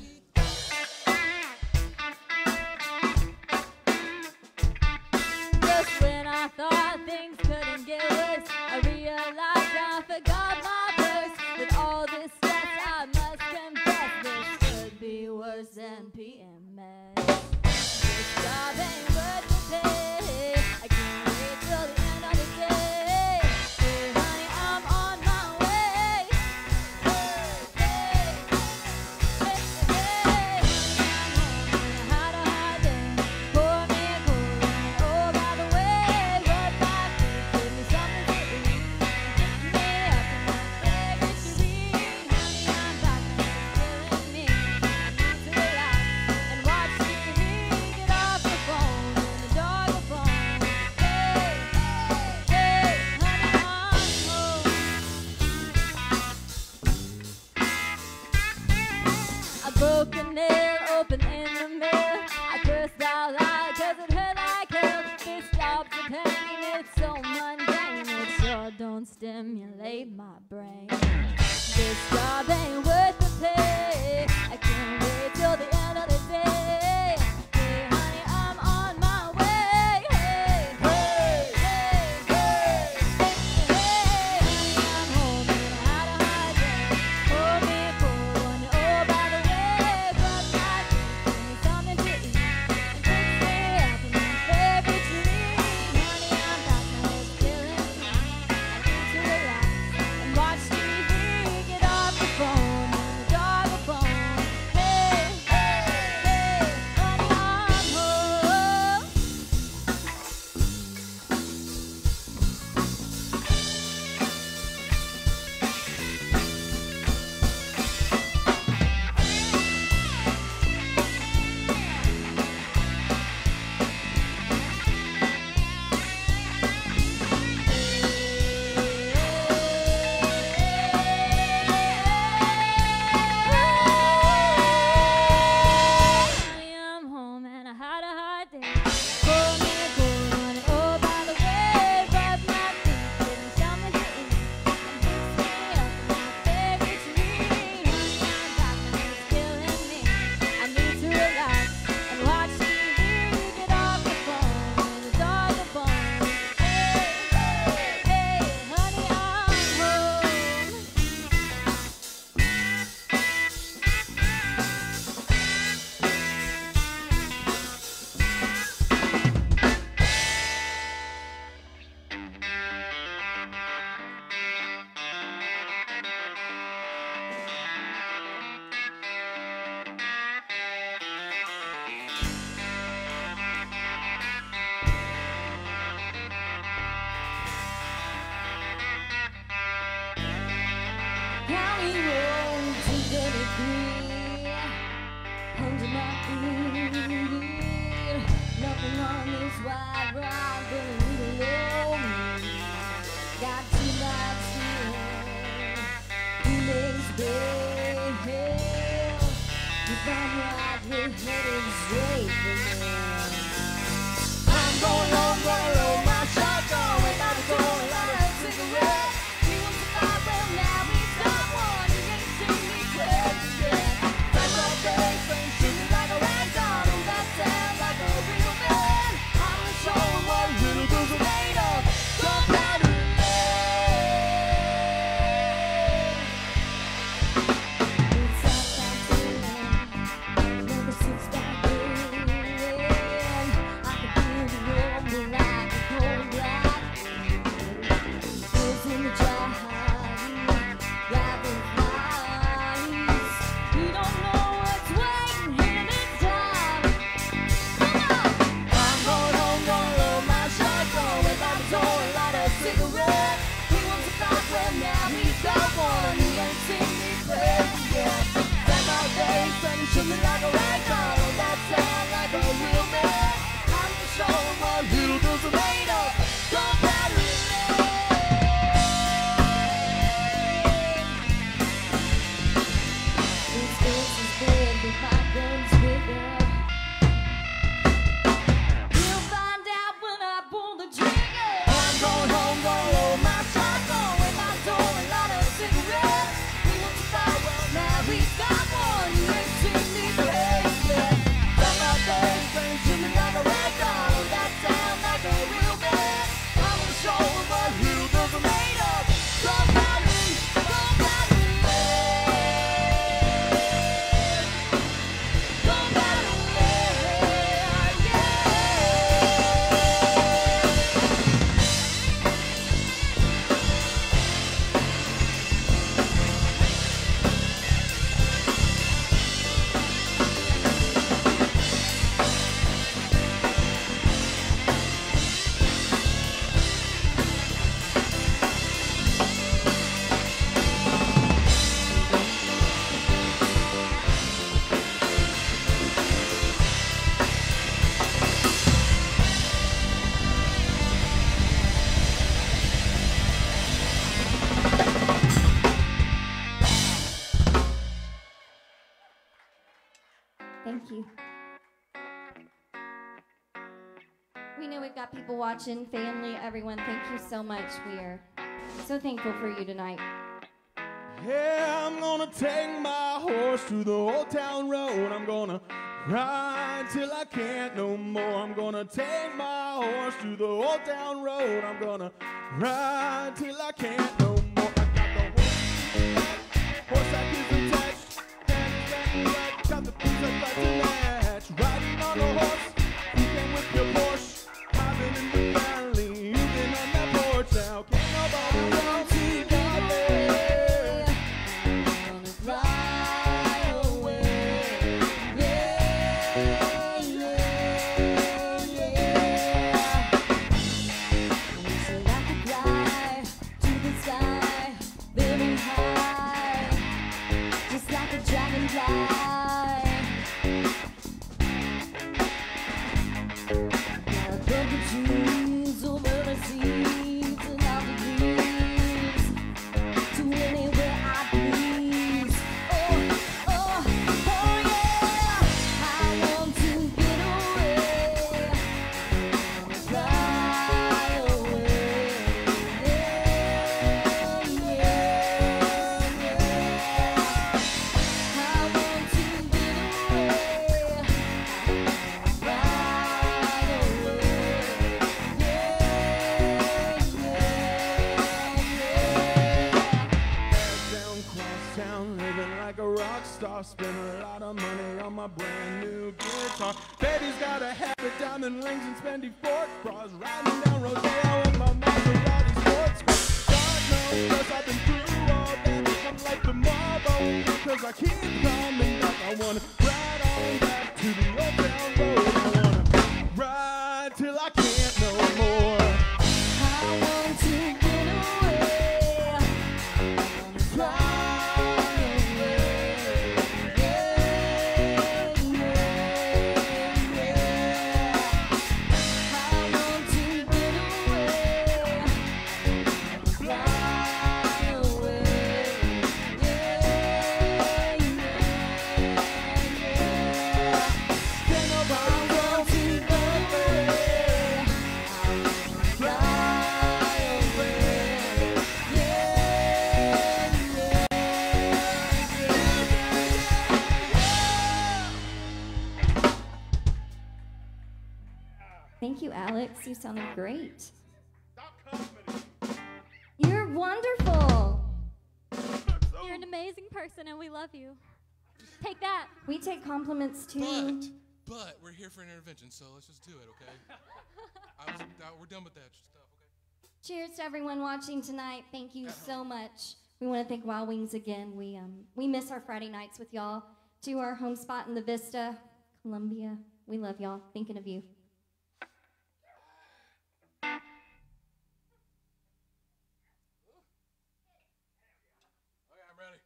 Just when I thought things couldn't get worse, I realized I forgot my purse. With all this stress, I must confess this could be worse than P M S. This job ain't worth the pay. I can't wait till the end of the day. Hey, honey, I'm on my way. Hey, hey, hey, hey, honey, I'm home and I had a hard day. Pour me a cold one. Oh, by the way, rub my feet, give me something to eat. Pick me up in my favorite street. Honey, I'm back and it's killing me. I need to relax and watch T V. Get off the phone and the dog will bone. Hey, hey, honey, I'm home. I broke a nail open in the middle. I cursed out loud 'cause it hurt like hell. This job's a pain, it's so mundane. It sure don't stimulate my brain. This job ain't worth the pay. I can't wait till the end of the day. Hey, honey, I'm on my way. Hey, hey, hey, hey, hey, hey, honey, I'm home and I had a hard day. Pour me a cold one. Oh, by the way, rub my feet, give me something to eat, and fix me up in my favorite dream. Honey, I'm back now, it's killing me. I need to relax and watch T V. Get off the phone and the around, but a little lonely. Got two nights here, feelings big. If I'm right, we're heading straight for them. I'm going home, gonna load my shotgun. Without a door, light a cigarette. He wants to fight, well now he's got one. He ain't seen me quit yet. That's all day, saying shoot me like a rag doll. Oh, that sounds like a real man. I'm gonna show him what little girls are made of. Don't matter. Shoot me like a rag doll, oh, that sound like a real man. I'm gonna show him what little girls are made of. Don't matter his name. This girl's is big, but my gun's bigger. You'll find out when I pull the trigger. I'm going home, gonna load my shotgun with my door and light a cigarette. He wants to fight, well now he's got one. He ain't seen me crazy. Some out there saying shoot me like a rag doll. Oh, that sound like a real man. I'm gonna show him what little girls are made of. Somebody, somebody, Thank you. We know we've got people watching, family, everyone. Thank you so much. We are so thankful for you tonight. Yeah, I'm gonna take my horse to the old town road. I'm gonna ride till I can't no more. I'm gonna take my horse to the old town road. I'm gonna ride till I can't no more. I got the horse, horse that is attached, hands that right, got the piece of right to match. Riding on a horse, you can whip your Porsche. I've been in the valley, you've been on that porch. Now can't nobody run to God there. Gonna fly away. Yeah, yeah, yeah. We said I could fly to the sky, very high, just like a dragonfly. Now the trees over the seas and all the dreams to anywhere I please. Oh, oh, oh yeah. I want to get away, fly away. Yeah, yeah, yeah. I want to get away, fly away. Yeah, yeah, yeah. Down, cross town, living like a rock star. Spend a lot of money on my brand new guitar. Baby's got a habit, diamond rings and spendy fork bras. Riding down Rodeo with my Maserati sports car. God knows, cause I've been through all that. I'm like the marble, cause I keep coming back. I wanna ride on back to the old town road. I wanna ride till I can't no more. I want to get away, I wanna fly away. Yeah, yeah, yeah. I want Thank you, Alex. You sounded great. Stop comedy. You're wonderful. You're an amazing person, and we love you. Take that. We take compliments too. But, but we're here for an intervention, so let's just do it, okay? I was, uh, we're done with that stuff, okay? Cheers to everyone watching tonight. Thank you so much. We want to thank Wild Wings again. We um we miss our Friday nights with y'all. To our home spot in the Vista, Columbia. We love y'all. Thinking of you. Okay, I'm ready.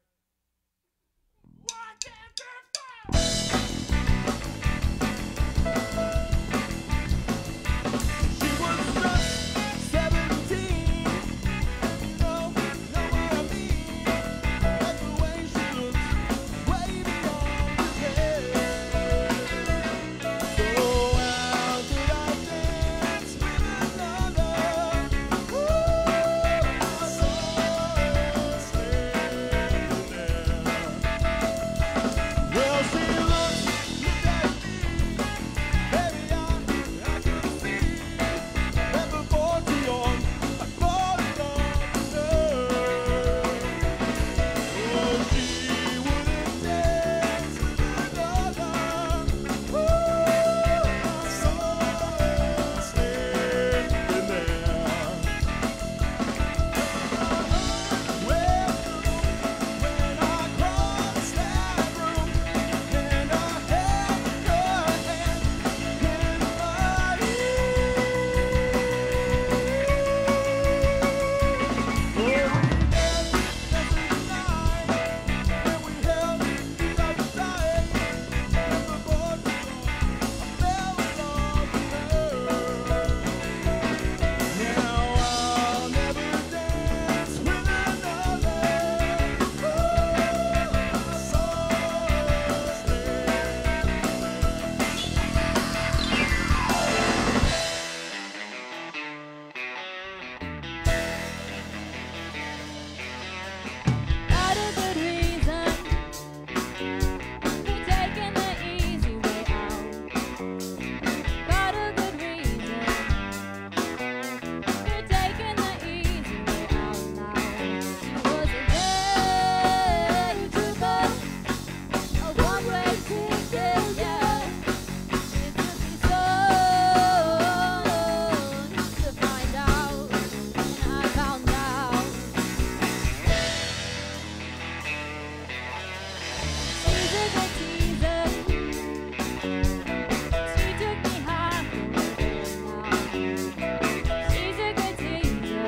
She was just seventeen. You know, know what I mean? Like the way she looks, way beyond repair. So how could I dance with another? Ooh, I saw her standing there. Well, she looked, looked at me. Baby, I, I could see that before too long I fall in love with her. Oh, she wouldn't dance with another. Ooh, I saw her standing there. Well, when I crossed that room and I held her hand in mine, oh, we danced, danced the night, and we held each other tight. And before too long, I fell in love with her. Now I'll never dance with another. Ooh, I saw her Not a good reason for taking the easy way out. Not a good reason for taking the easy way out now. She was a daydreamer, a one-way ticket, yeah. It took me so long to find out, and I found out. She's a good teaser. She took me high now. She's a good teaser.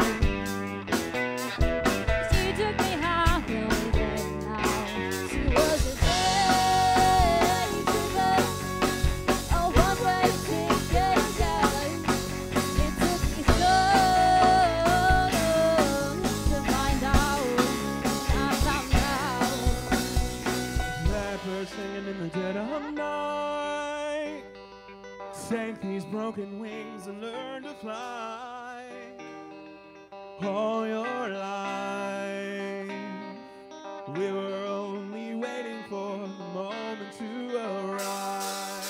She took me high now. She was a daydreamer, a one-way ticket, yeah. It took me so long to find out. I found out. Blackbird singing in the dead of night. Sank these broken wings and learned to fly. All your life, we were only waiting for the moment to arrive.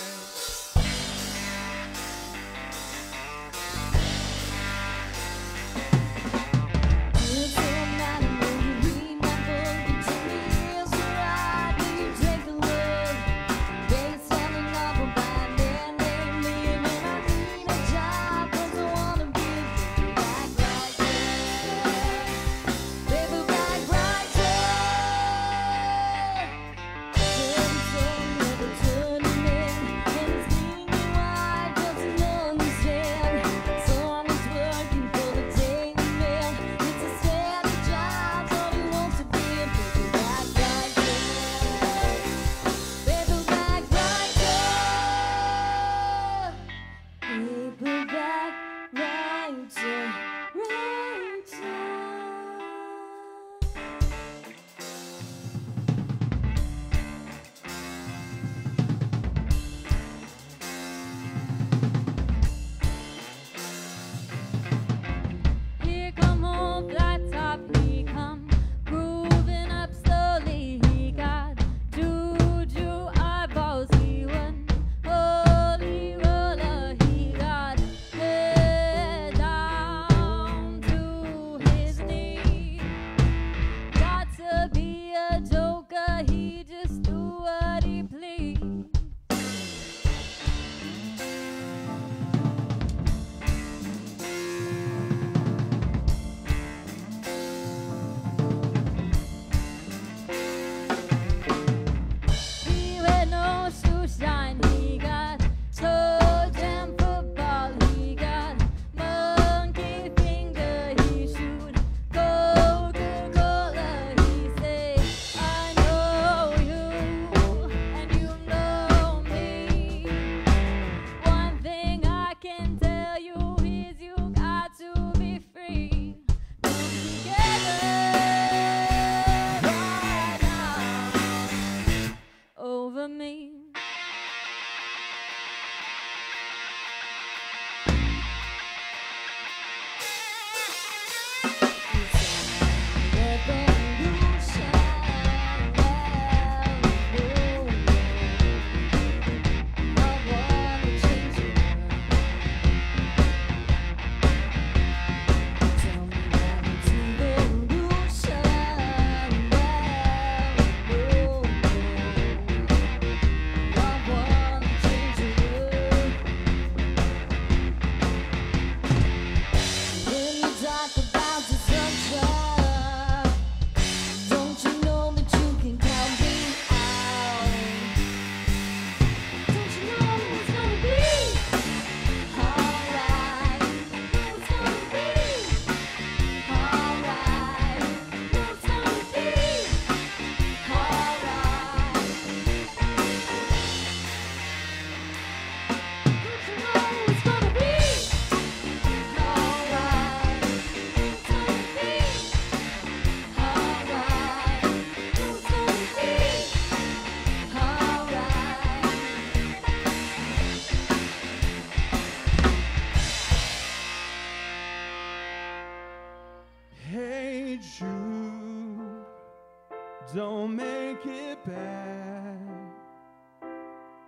It's all matter when you remember each meal's right. You take a look based on the novel by man named Liam, and I need a job 'cause I wanna be back right there, baby, back right there. Dirty soul never took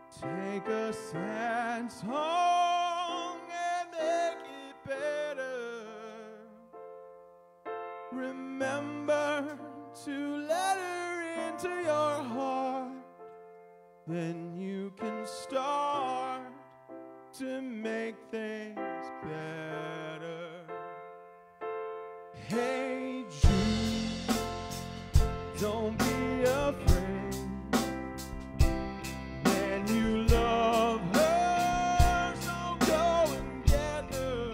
Take a sad song and make it better. Remember to let her into your heart. Then you can start to make things better. Hey Jude, don't be afraid. Man, you love her, so go and get her.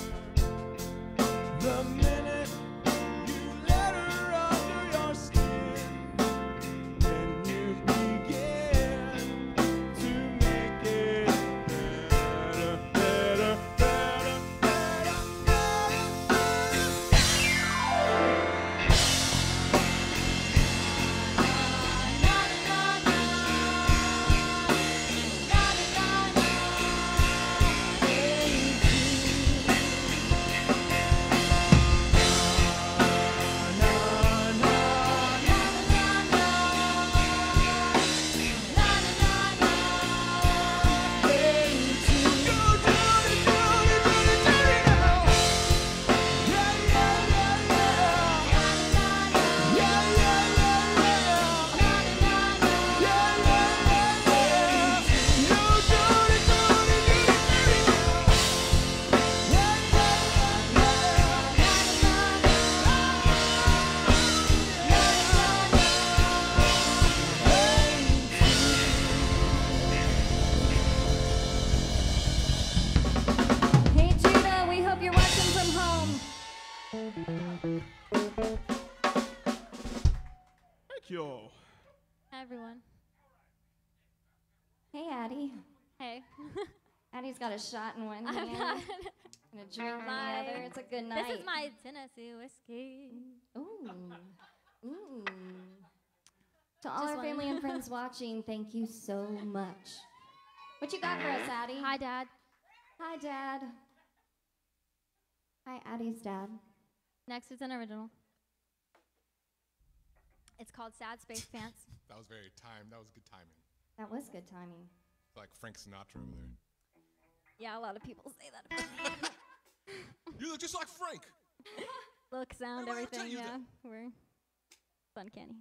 The minute you let her under your skin, then you begin to make it better, better, better, better, better, better. Hey Judah, we hope you're watching from home. Thank you. Hi, everyone. Hey Addie. Hey. Addie's got a shot in one I've hand got- and a drink in the My- other. It's a good night. This is my Tennessee whiskey. Ooh. Ooh. To all Just our one. family and friends watching, thank you so much. What you got for us, Addie? Hi, Dad. Hi, Dad. Hi, Addie's dad. Next is an original. It's called Sad Space Pants. That was very timed. That was good timing. That was good timing. Like Frank Sinatra over there. Yeah, a lot of people say that about me. You look just like Frank. Look, sound, Everybody will tell everything. you Yeah, that. we're it's uncanny.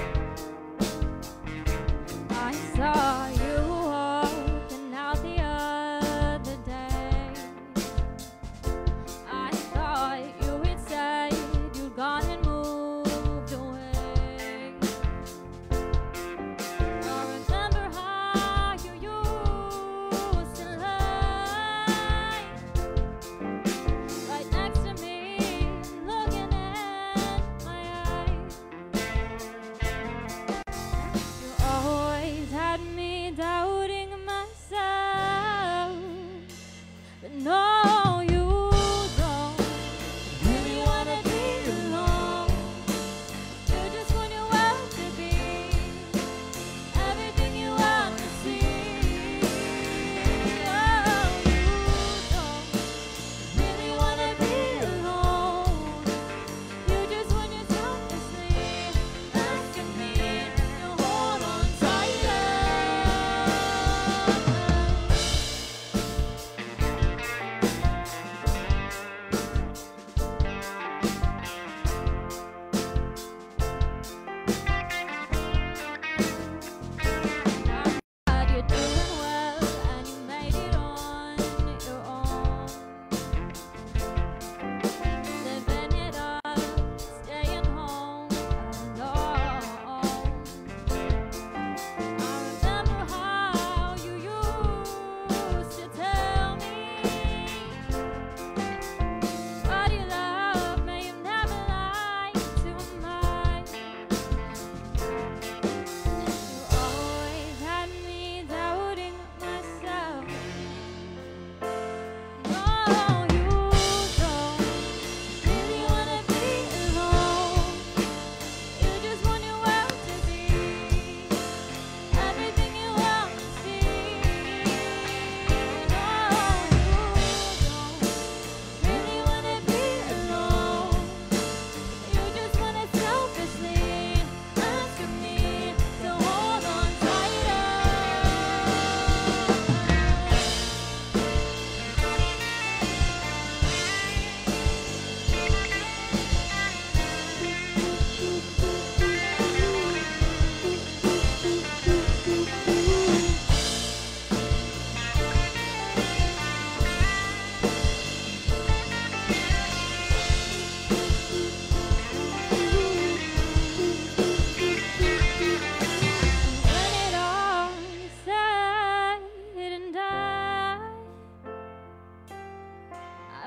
I saw you walking out the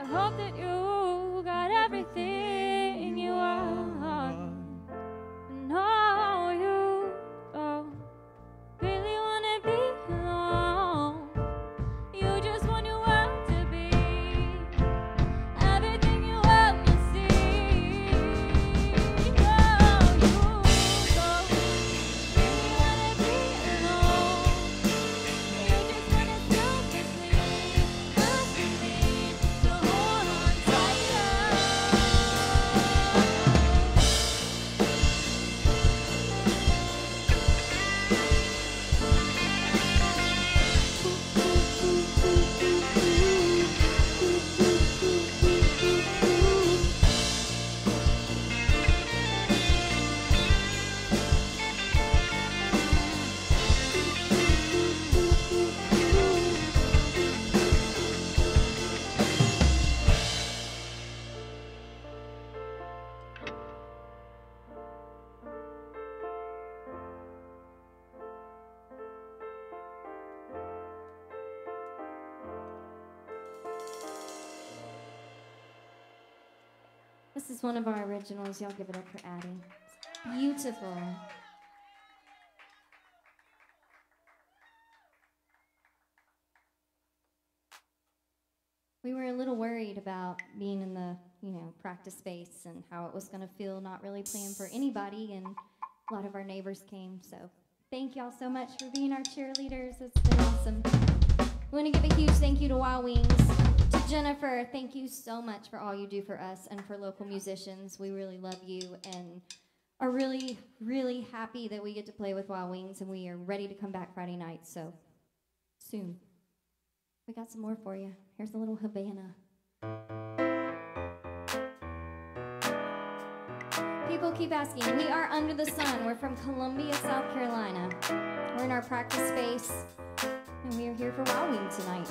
hope that you got everything you want. No, you don't really wanna be alone. You just want your world to be everything you ever see. No, you don't really wanna be alone. You just wanna selfishly trust me to hold on tighter. This is one of our originals. Y'all give it up for Addie. It's beautiful. We were a little worried about being in the, you know, practice space and how it was going to feel, not really playing for anybody, and a lot of our neighbors came. So thank y'all so much for being our cheerleaders. It's been awesome. We want to give a huge thank you to Wild Wings. To Jennifer, thank you so much for all you do for us and for local musicians. We really love you and are really, really happy that we get to play with Wild Wings, and we are ready to come back Friday night, so soon. We got some more for you. Here's a little Havana. People keep asking. We are Under the Sun. We're from Columbia, South Carolina. We're in our practice space, and we are here for Wild Wings tonight.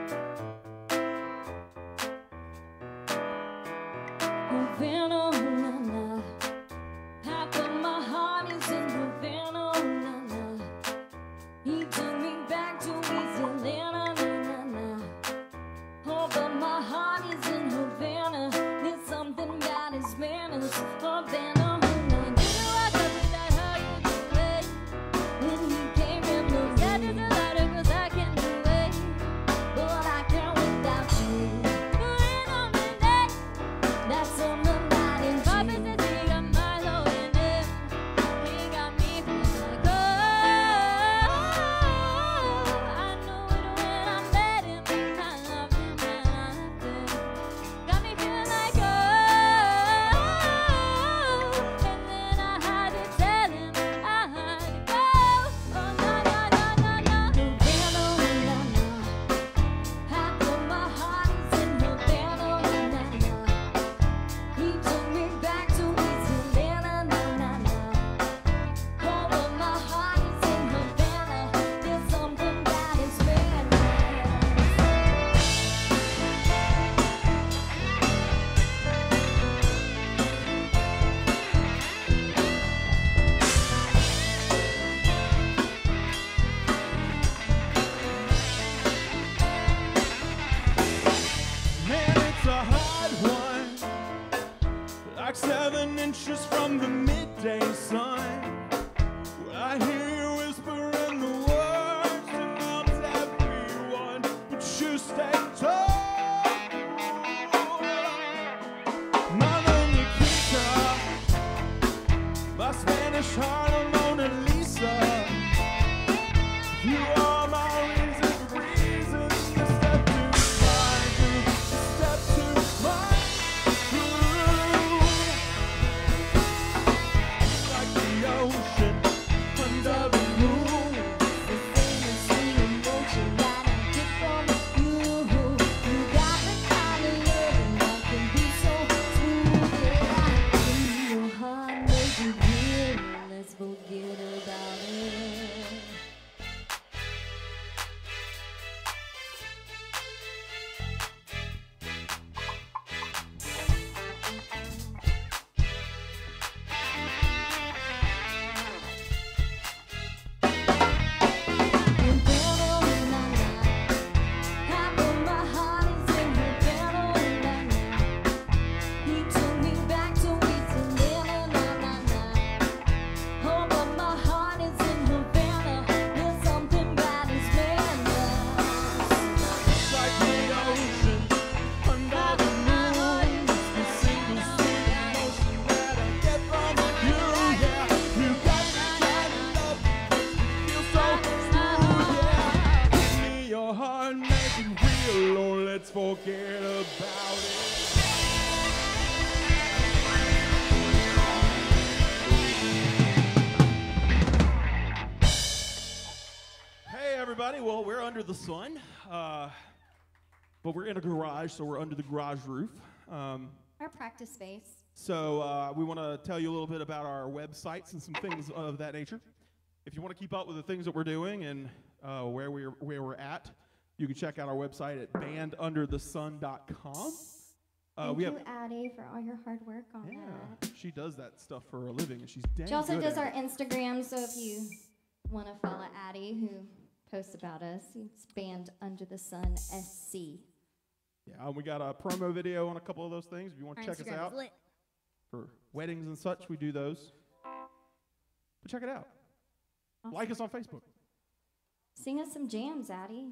Havana, na, na. Half of my heart is in Havana, na, na. He took me back to East Atlanta, na, na, na. Oh, but my heart is in Havana. There's something about his manners. Havana, na, na. You know I got with that how you do it. When he came in the red is a letter, 'cause I can do it. But I can't without you. You ain't on the net. That's something about it. Papa says he got Milo in it. He got me feeling like, oh, I know it when I met him. I love him and I love him. Got me feeling like, oh, and then I had to tell him I had to go. Oh, na, na, na, na, na. Havana, na, na. Half of my heart is in Havana, na, na. He took me back to East Atlanta, na, na, na. Oh, but my heart is in Havana. There's something about his manners. Man, it's a hard one, like seven inches from the midday sun. When I hear you whispering the words, it melts everyone, but you stay tall. Mother Nikita, my Spanish Harlem Mona Lisa. You are my reason, reason to step to my groove, to step to my groove. Like the ocean under the moon. The same as sweet emotion that I get from you. You got the kind of loving that can be so smooth. Yeah, in your heart, make you real. Let's let's forget about it. Hey everybody, well we're under the sun, uh, but we're in a garage, so we're under the garage roof. Um, Our practice space. so uh, we want to tell you a little bit about our websites and some things of that nature. If you want to keep up with the things that we're doing and uh, where we're where we're at, you can check out our website at band under the sun dot com. Uh, Thank we you, have, Addie, for all your hard work on yeah, that. she does that stuff for a living, and she's dang She also good does at our it. Instagram, so if you want to follow Addie, who posts about us, it's Band Under the Sun S C. Yeah, and we got a promo video on a couple of those things. If you want Our to check us Instagram out is lit. for weddings and such, we do those. But check it out. Awesome. Like us on Facebook. Sing us some jams, Addie.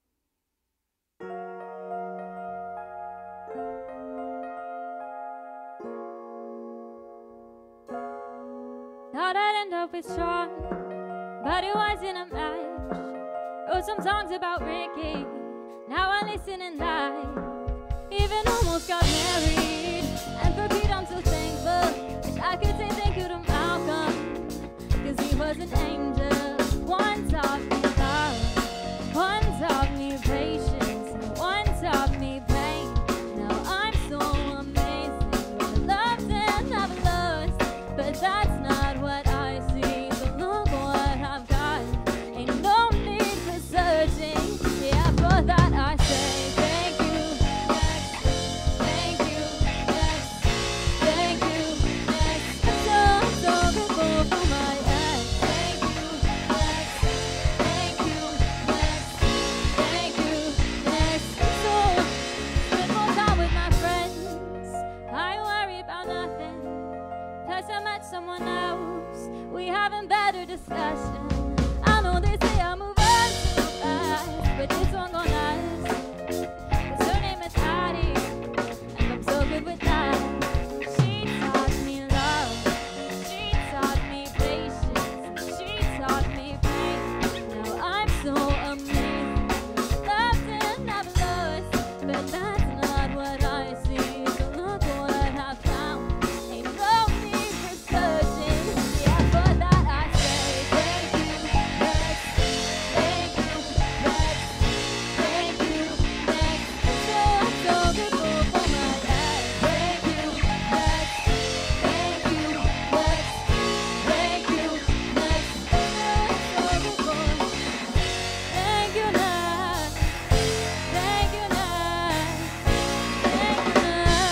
Thought I'd end up with Sean, but it wasn't a match. Wrote some songs about Ricky, now I listen and lie. Even almost got married, and for Pete I'm so thankful. Wish I could say thank you to Malcolm, cause he was an angel. One taught me love, one taught me patience, one taught me pain. Now I'm so amazing, with loved and I've lost, but that's not what I see. So look what I've got, ain't no need for searching. Yeah, for that I say thank you, next, thank you, next, thank you, next. I'm so, so grateful for my ex. Thank you, next, thank you, next, thank you, next. So, spend more time with my friends, I worry about nothing. Plus I met someone else, we having better discussion. I know they say I move on too fast, but this one gon' last. 'Cause her name is Addie, and I'm so good with that. She taught me love, she taught me patience, she taught me pain. Now I'm so amazing, loved and I've lost, but that's not what I see. So look what I found, ain't no need for searching. Yeah, for that I say thank you, next, thank you, next, thank you, next. So, so grateful for my ex. Thank you, next, thank you, next, thank you, next. So, so grateful. Thank you, next, thank you, next, thank you,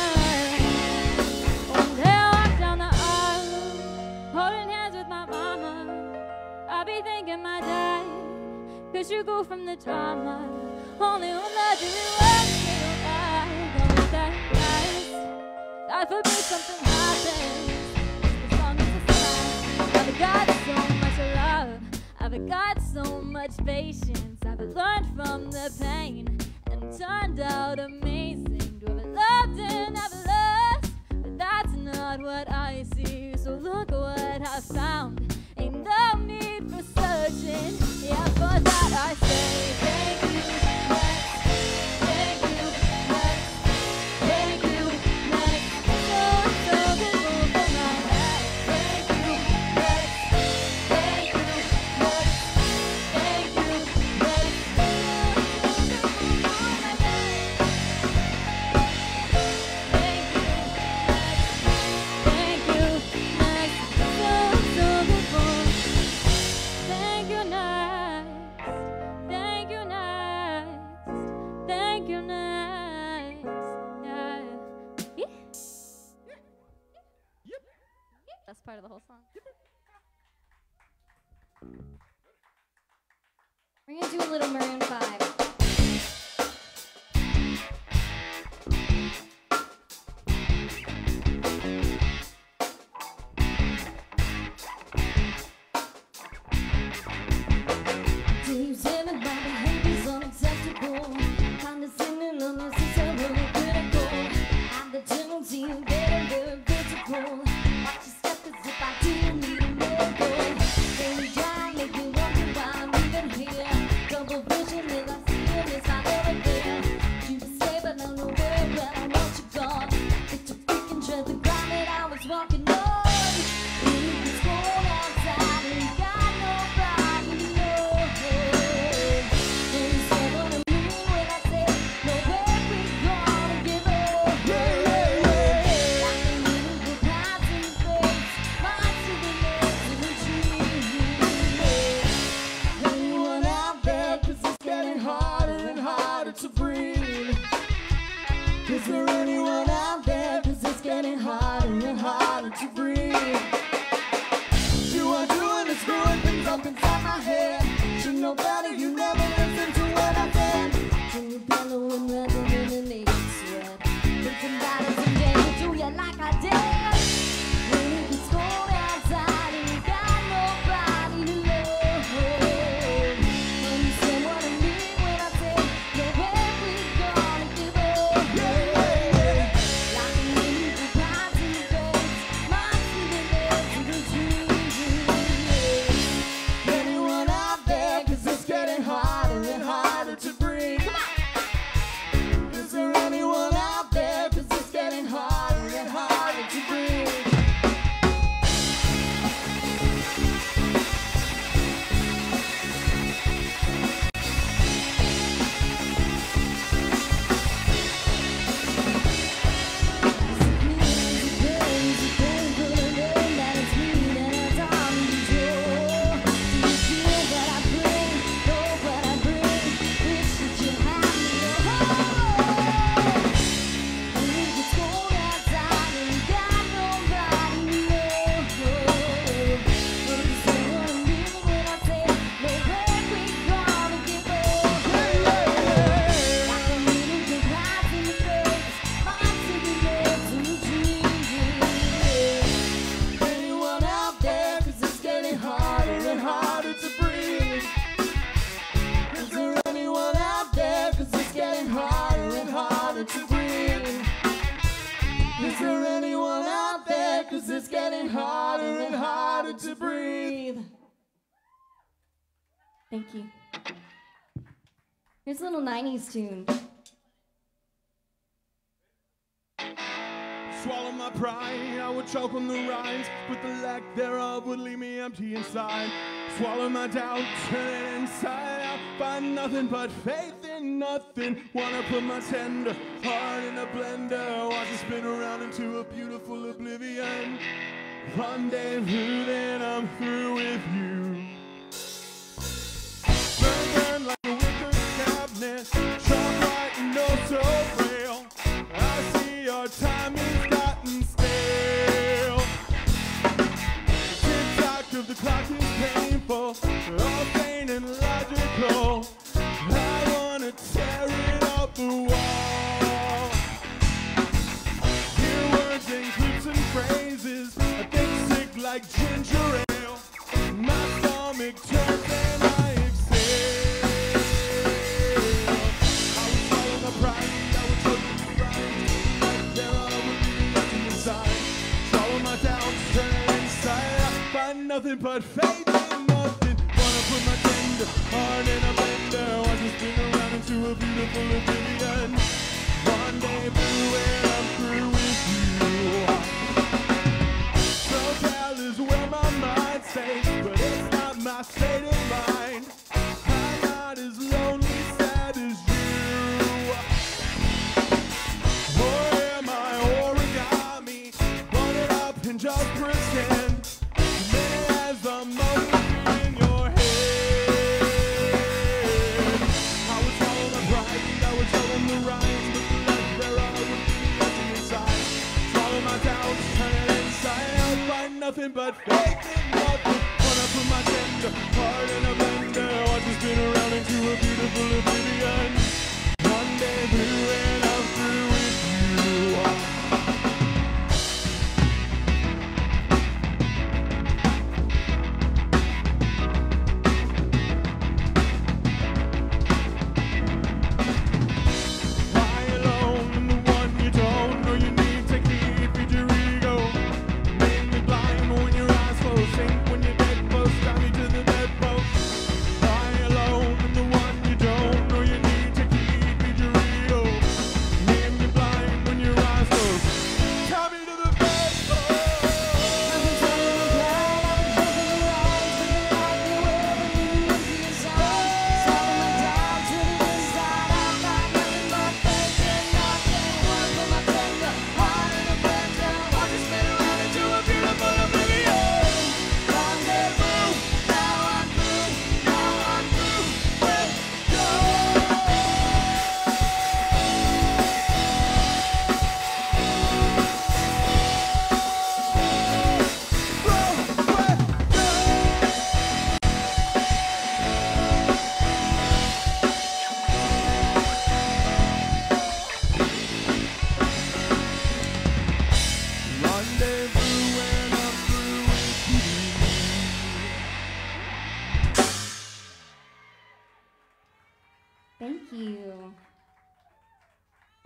next. One day I walk down the aisle, holding hands with my mama. I be thanking my dad, cause you go from the drama. Only one that didn't work till I go with that guys. God forbid something happens, as long as it's fine. I've got so much love, I've got so much patience. I've learned from the pain and turned out amazing. To have loved and I've lost, but that's not what I see. So look what I found, ain't no need for searching. Yeah, for that I say thank you, next, thank you, next, thank you, next. So, so grateful for my ex. Thank you, next, thank you, next, thank you, next. So, so grateful for my ex. Thank you, next, thank you, next. So, so grateful. Thank you, next. Thank you, next. Thank you, next. Yeah. Yeah. Yep. That's part of the whole song. We're going to do a little Maroon five. Do you say that my behavior's unacceptable? Condescending, unnecessarily critical. I'm the tendency to get a very physical. Watch your step as if I didn't need a miracle. Daily drive make me wonder why I'm even here. Double vision, live I Is there anyone out there? Cause it's getting harder and harder to breathe. You are doing the screwing things up inside my head. You know better, you never listen to what I said. Can you bellowing rather than a naked sweat? Thinking about it someday, you do you like I did. When it gets cold outside and you got nobody to love. Understand what I mean when I say, nowhere we gonna give up. Yeah, yeah, yeah. Like a little surprise in the face, marks in the legs of the trees. Anyone out there? Cause it's getting harder and harder to breathe. Come on! Is there anyone out there? Cause it's getting harder and harder to breathe. Anyone out there? Cause it's getting harder and harder to breathe. Is there anyone out there? Cause it's getting harder and harder to breathe. Is there anyone out there? Cause it's getting harder and harder to breathe. Thank you. Here's a little nineties tune. Swallow my pride, I would choke on the rise, but the lack thereof would leave me empty inside. Swallow my doubt, turn it inside out, find nothing but faith in nothing. Wanna put my tender heart in a blender, watch it spin around into a beautiful oblivion. Rendezvous, then I'm through with you. Burn, burn like a wicker cabinet, sharp light and no so frail. I see your time has gotten stale. Tick-tock of the clock is painful, all vain and logical. I wanna tear it off the wall. Hear words and clips and phrases, I think sick like ginger ale. My stomach turns and I exhale. I would swallow my pride, I would choke the rhyme. There I would be empty inside. Swallow my doubts, turn it inside out, find nothing but faith in nothing. Wanna put my tender heart in a blender, watch it spin around into a beautiful oblivion. Rendezvous when I'm through with you. SoCal is where my mind stays, but it's not my state of mind. I'm not as lonely, sad as you. Or am I origami? Run it up and just pretend. Many as the moment in your head. I would swallow my pride, I would tell them the rhymes, but the left there I would be empty inside. Swallow my doubts, turn it inside out, find nothing but faith in nothing. Wanna put my tender heart in a blender, watch it spin around into a beautiful oblivion. Rendezvous and I'm through with you. Why alone and the one you don't know you need to keep feed your ego. Make me blind when your eyes close, sink when you get close, tie me to the bedpost. Why alone and the one you don't know you need to keep feed your ego.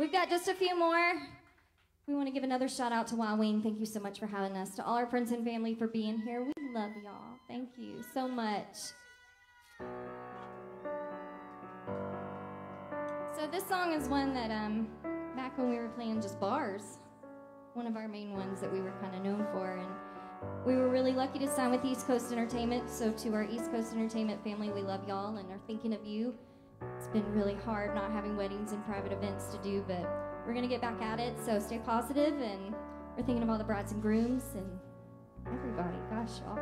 We've got just a few more. We want to give another shout out to Wild Wing. Thank you so much for having us. To all our friends and family for being here. We love y'all. Thank you so much. So this song is one that um, back when we were playing just bars, one of our main ones that we were kind of known for. And we were really lucky to sign with East Coast Entertainment. So to our East Coast Entertainment family, we love y'all and are thinking of you. It's been really hard not having weddings and private events to do, but we're gonna get back at it, so stay positive, and we're thinking of all the brides and grooms and everybody. Gosh, y'all.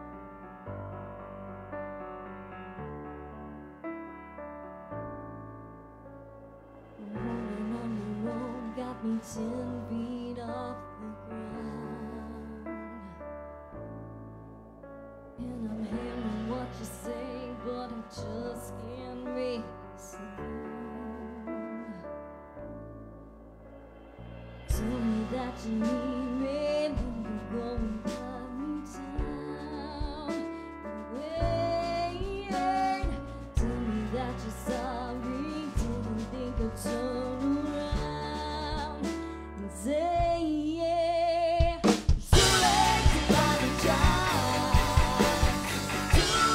Rolling on the road got me ten feet off the ground, and I'm hearing what you say, but I just can't make a sound. Tell me that you need me when you're going to let me down. Wait, tell me that you're sorry. Didn't think I'd turn around and say, yeah. Too late to apologize. Too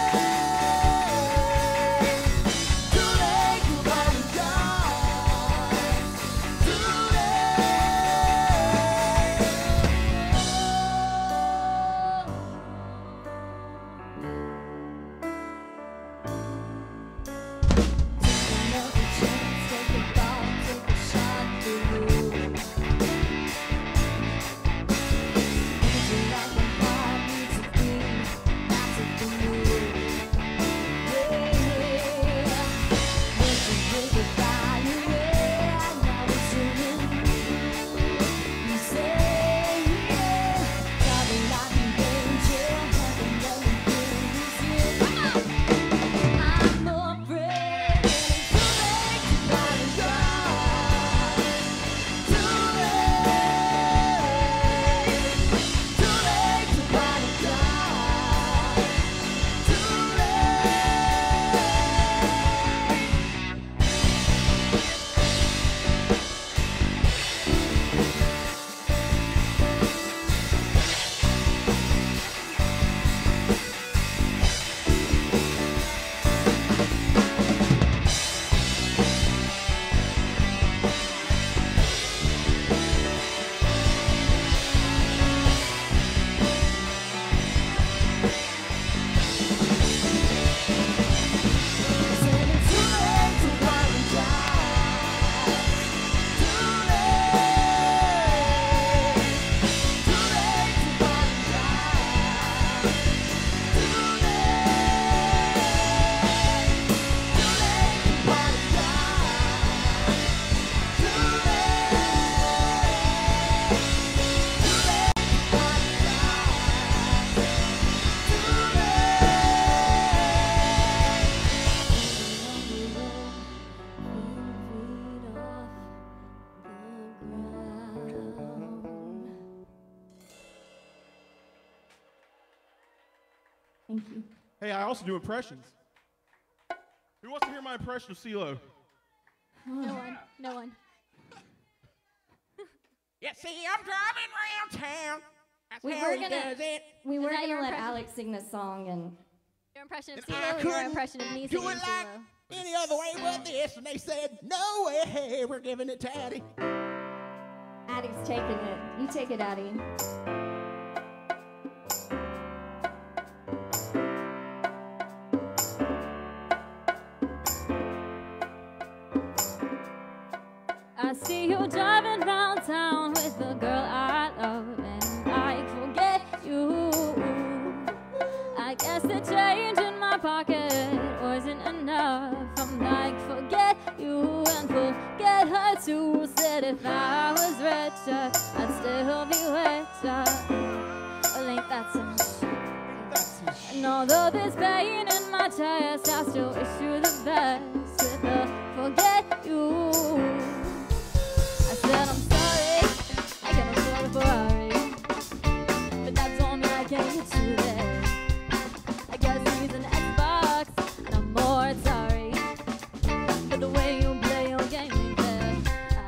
late. Too late to apologize. Too Thank you. Hey, I also do impressions. Who wants to hear my impression of CeeLo? No one. No one. You see, I'm driving around town. That's We how were he gonna- does it. We were that going to your let impression? Alex sing this song, and Your impression of And I CeeLo or your couldn't impression of me do singing it like CeeLo? any other way but this. And they said, no way, we're giving it to Addie. Addie's taking it. You take it, Addie. I see you driving round town with the girl I love, and I forget you. I guess the change in my pocket wasn't enough. I'm like, forget you and forget her too. Said if I was richer, I'd still be richer. Well, ain't that some shit? And although there's pain in my chest, I still wish you the best. With the forget you. I said I'm sorry, I can't afford a Ferrari, but that don't mean I can't get you there. I guess he's an Xbox, and I'm more sorry for the way you play your game ain't fair.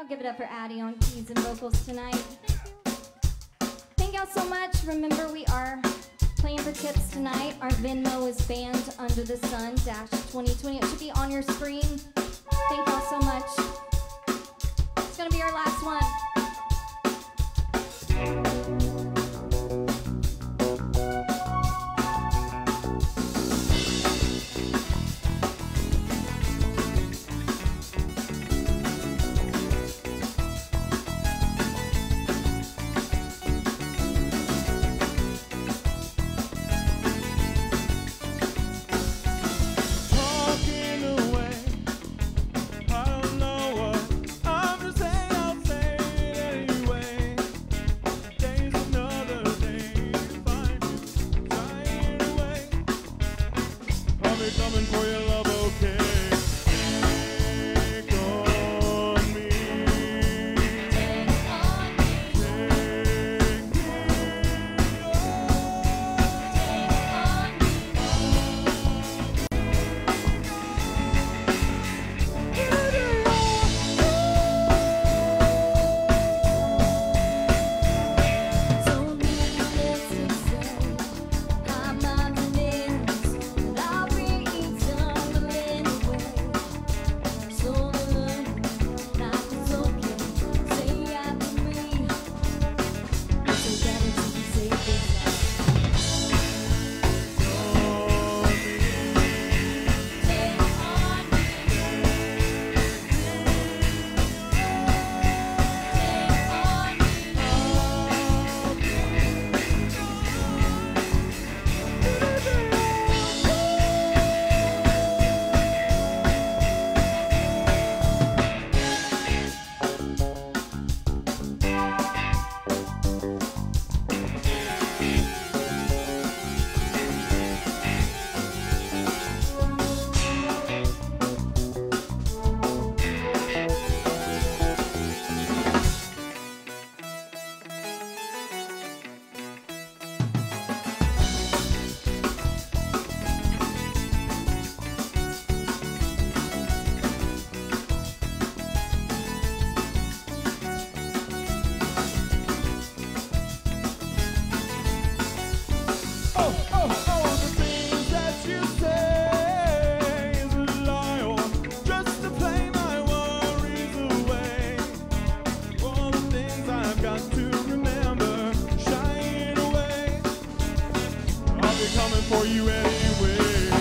Give it up for Addie on keys and vocals tonight. Thank y'all so much. Remember, we are playing for tips tonight. Our Venmo is Band Under the Sun dash twenty twenty. It should be on your screen. Thank y'all so much. It's gonna be our last one. Talking away, I don't know what I'm just saying. I'll say it anyway. Today's another day to find you shying away. I'll be coming for your love, okay? Take on me. Take me. Don't needless to say, I'm not the man, but I'll be done anyway. So alone, life is okay. Say after me, so better to say goodbye. Take on me, Oh, oh, oh, the things that you say is a lie or just to play my worries away. All the things I've got to remember, shying away. I'll be coming for you anyway.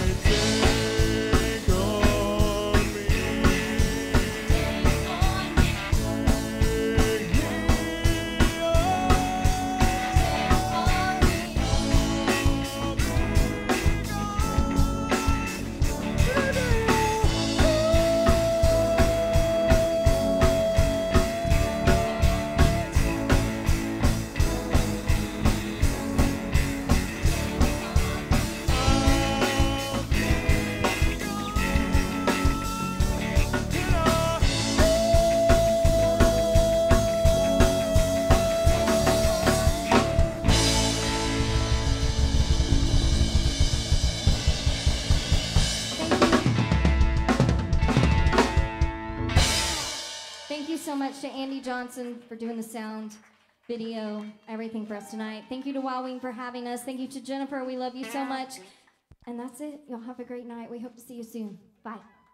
Take on me. Take me, Thank you so much to Andy Johnson for doing the sound, video, everything for us tonight. Thank you to Wowing for having us. Thank you to Jennifer. We love you so much. And that's it. Y'all have a great night. We hope to see you soon. Bye.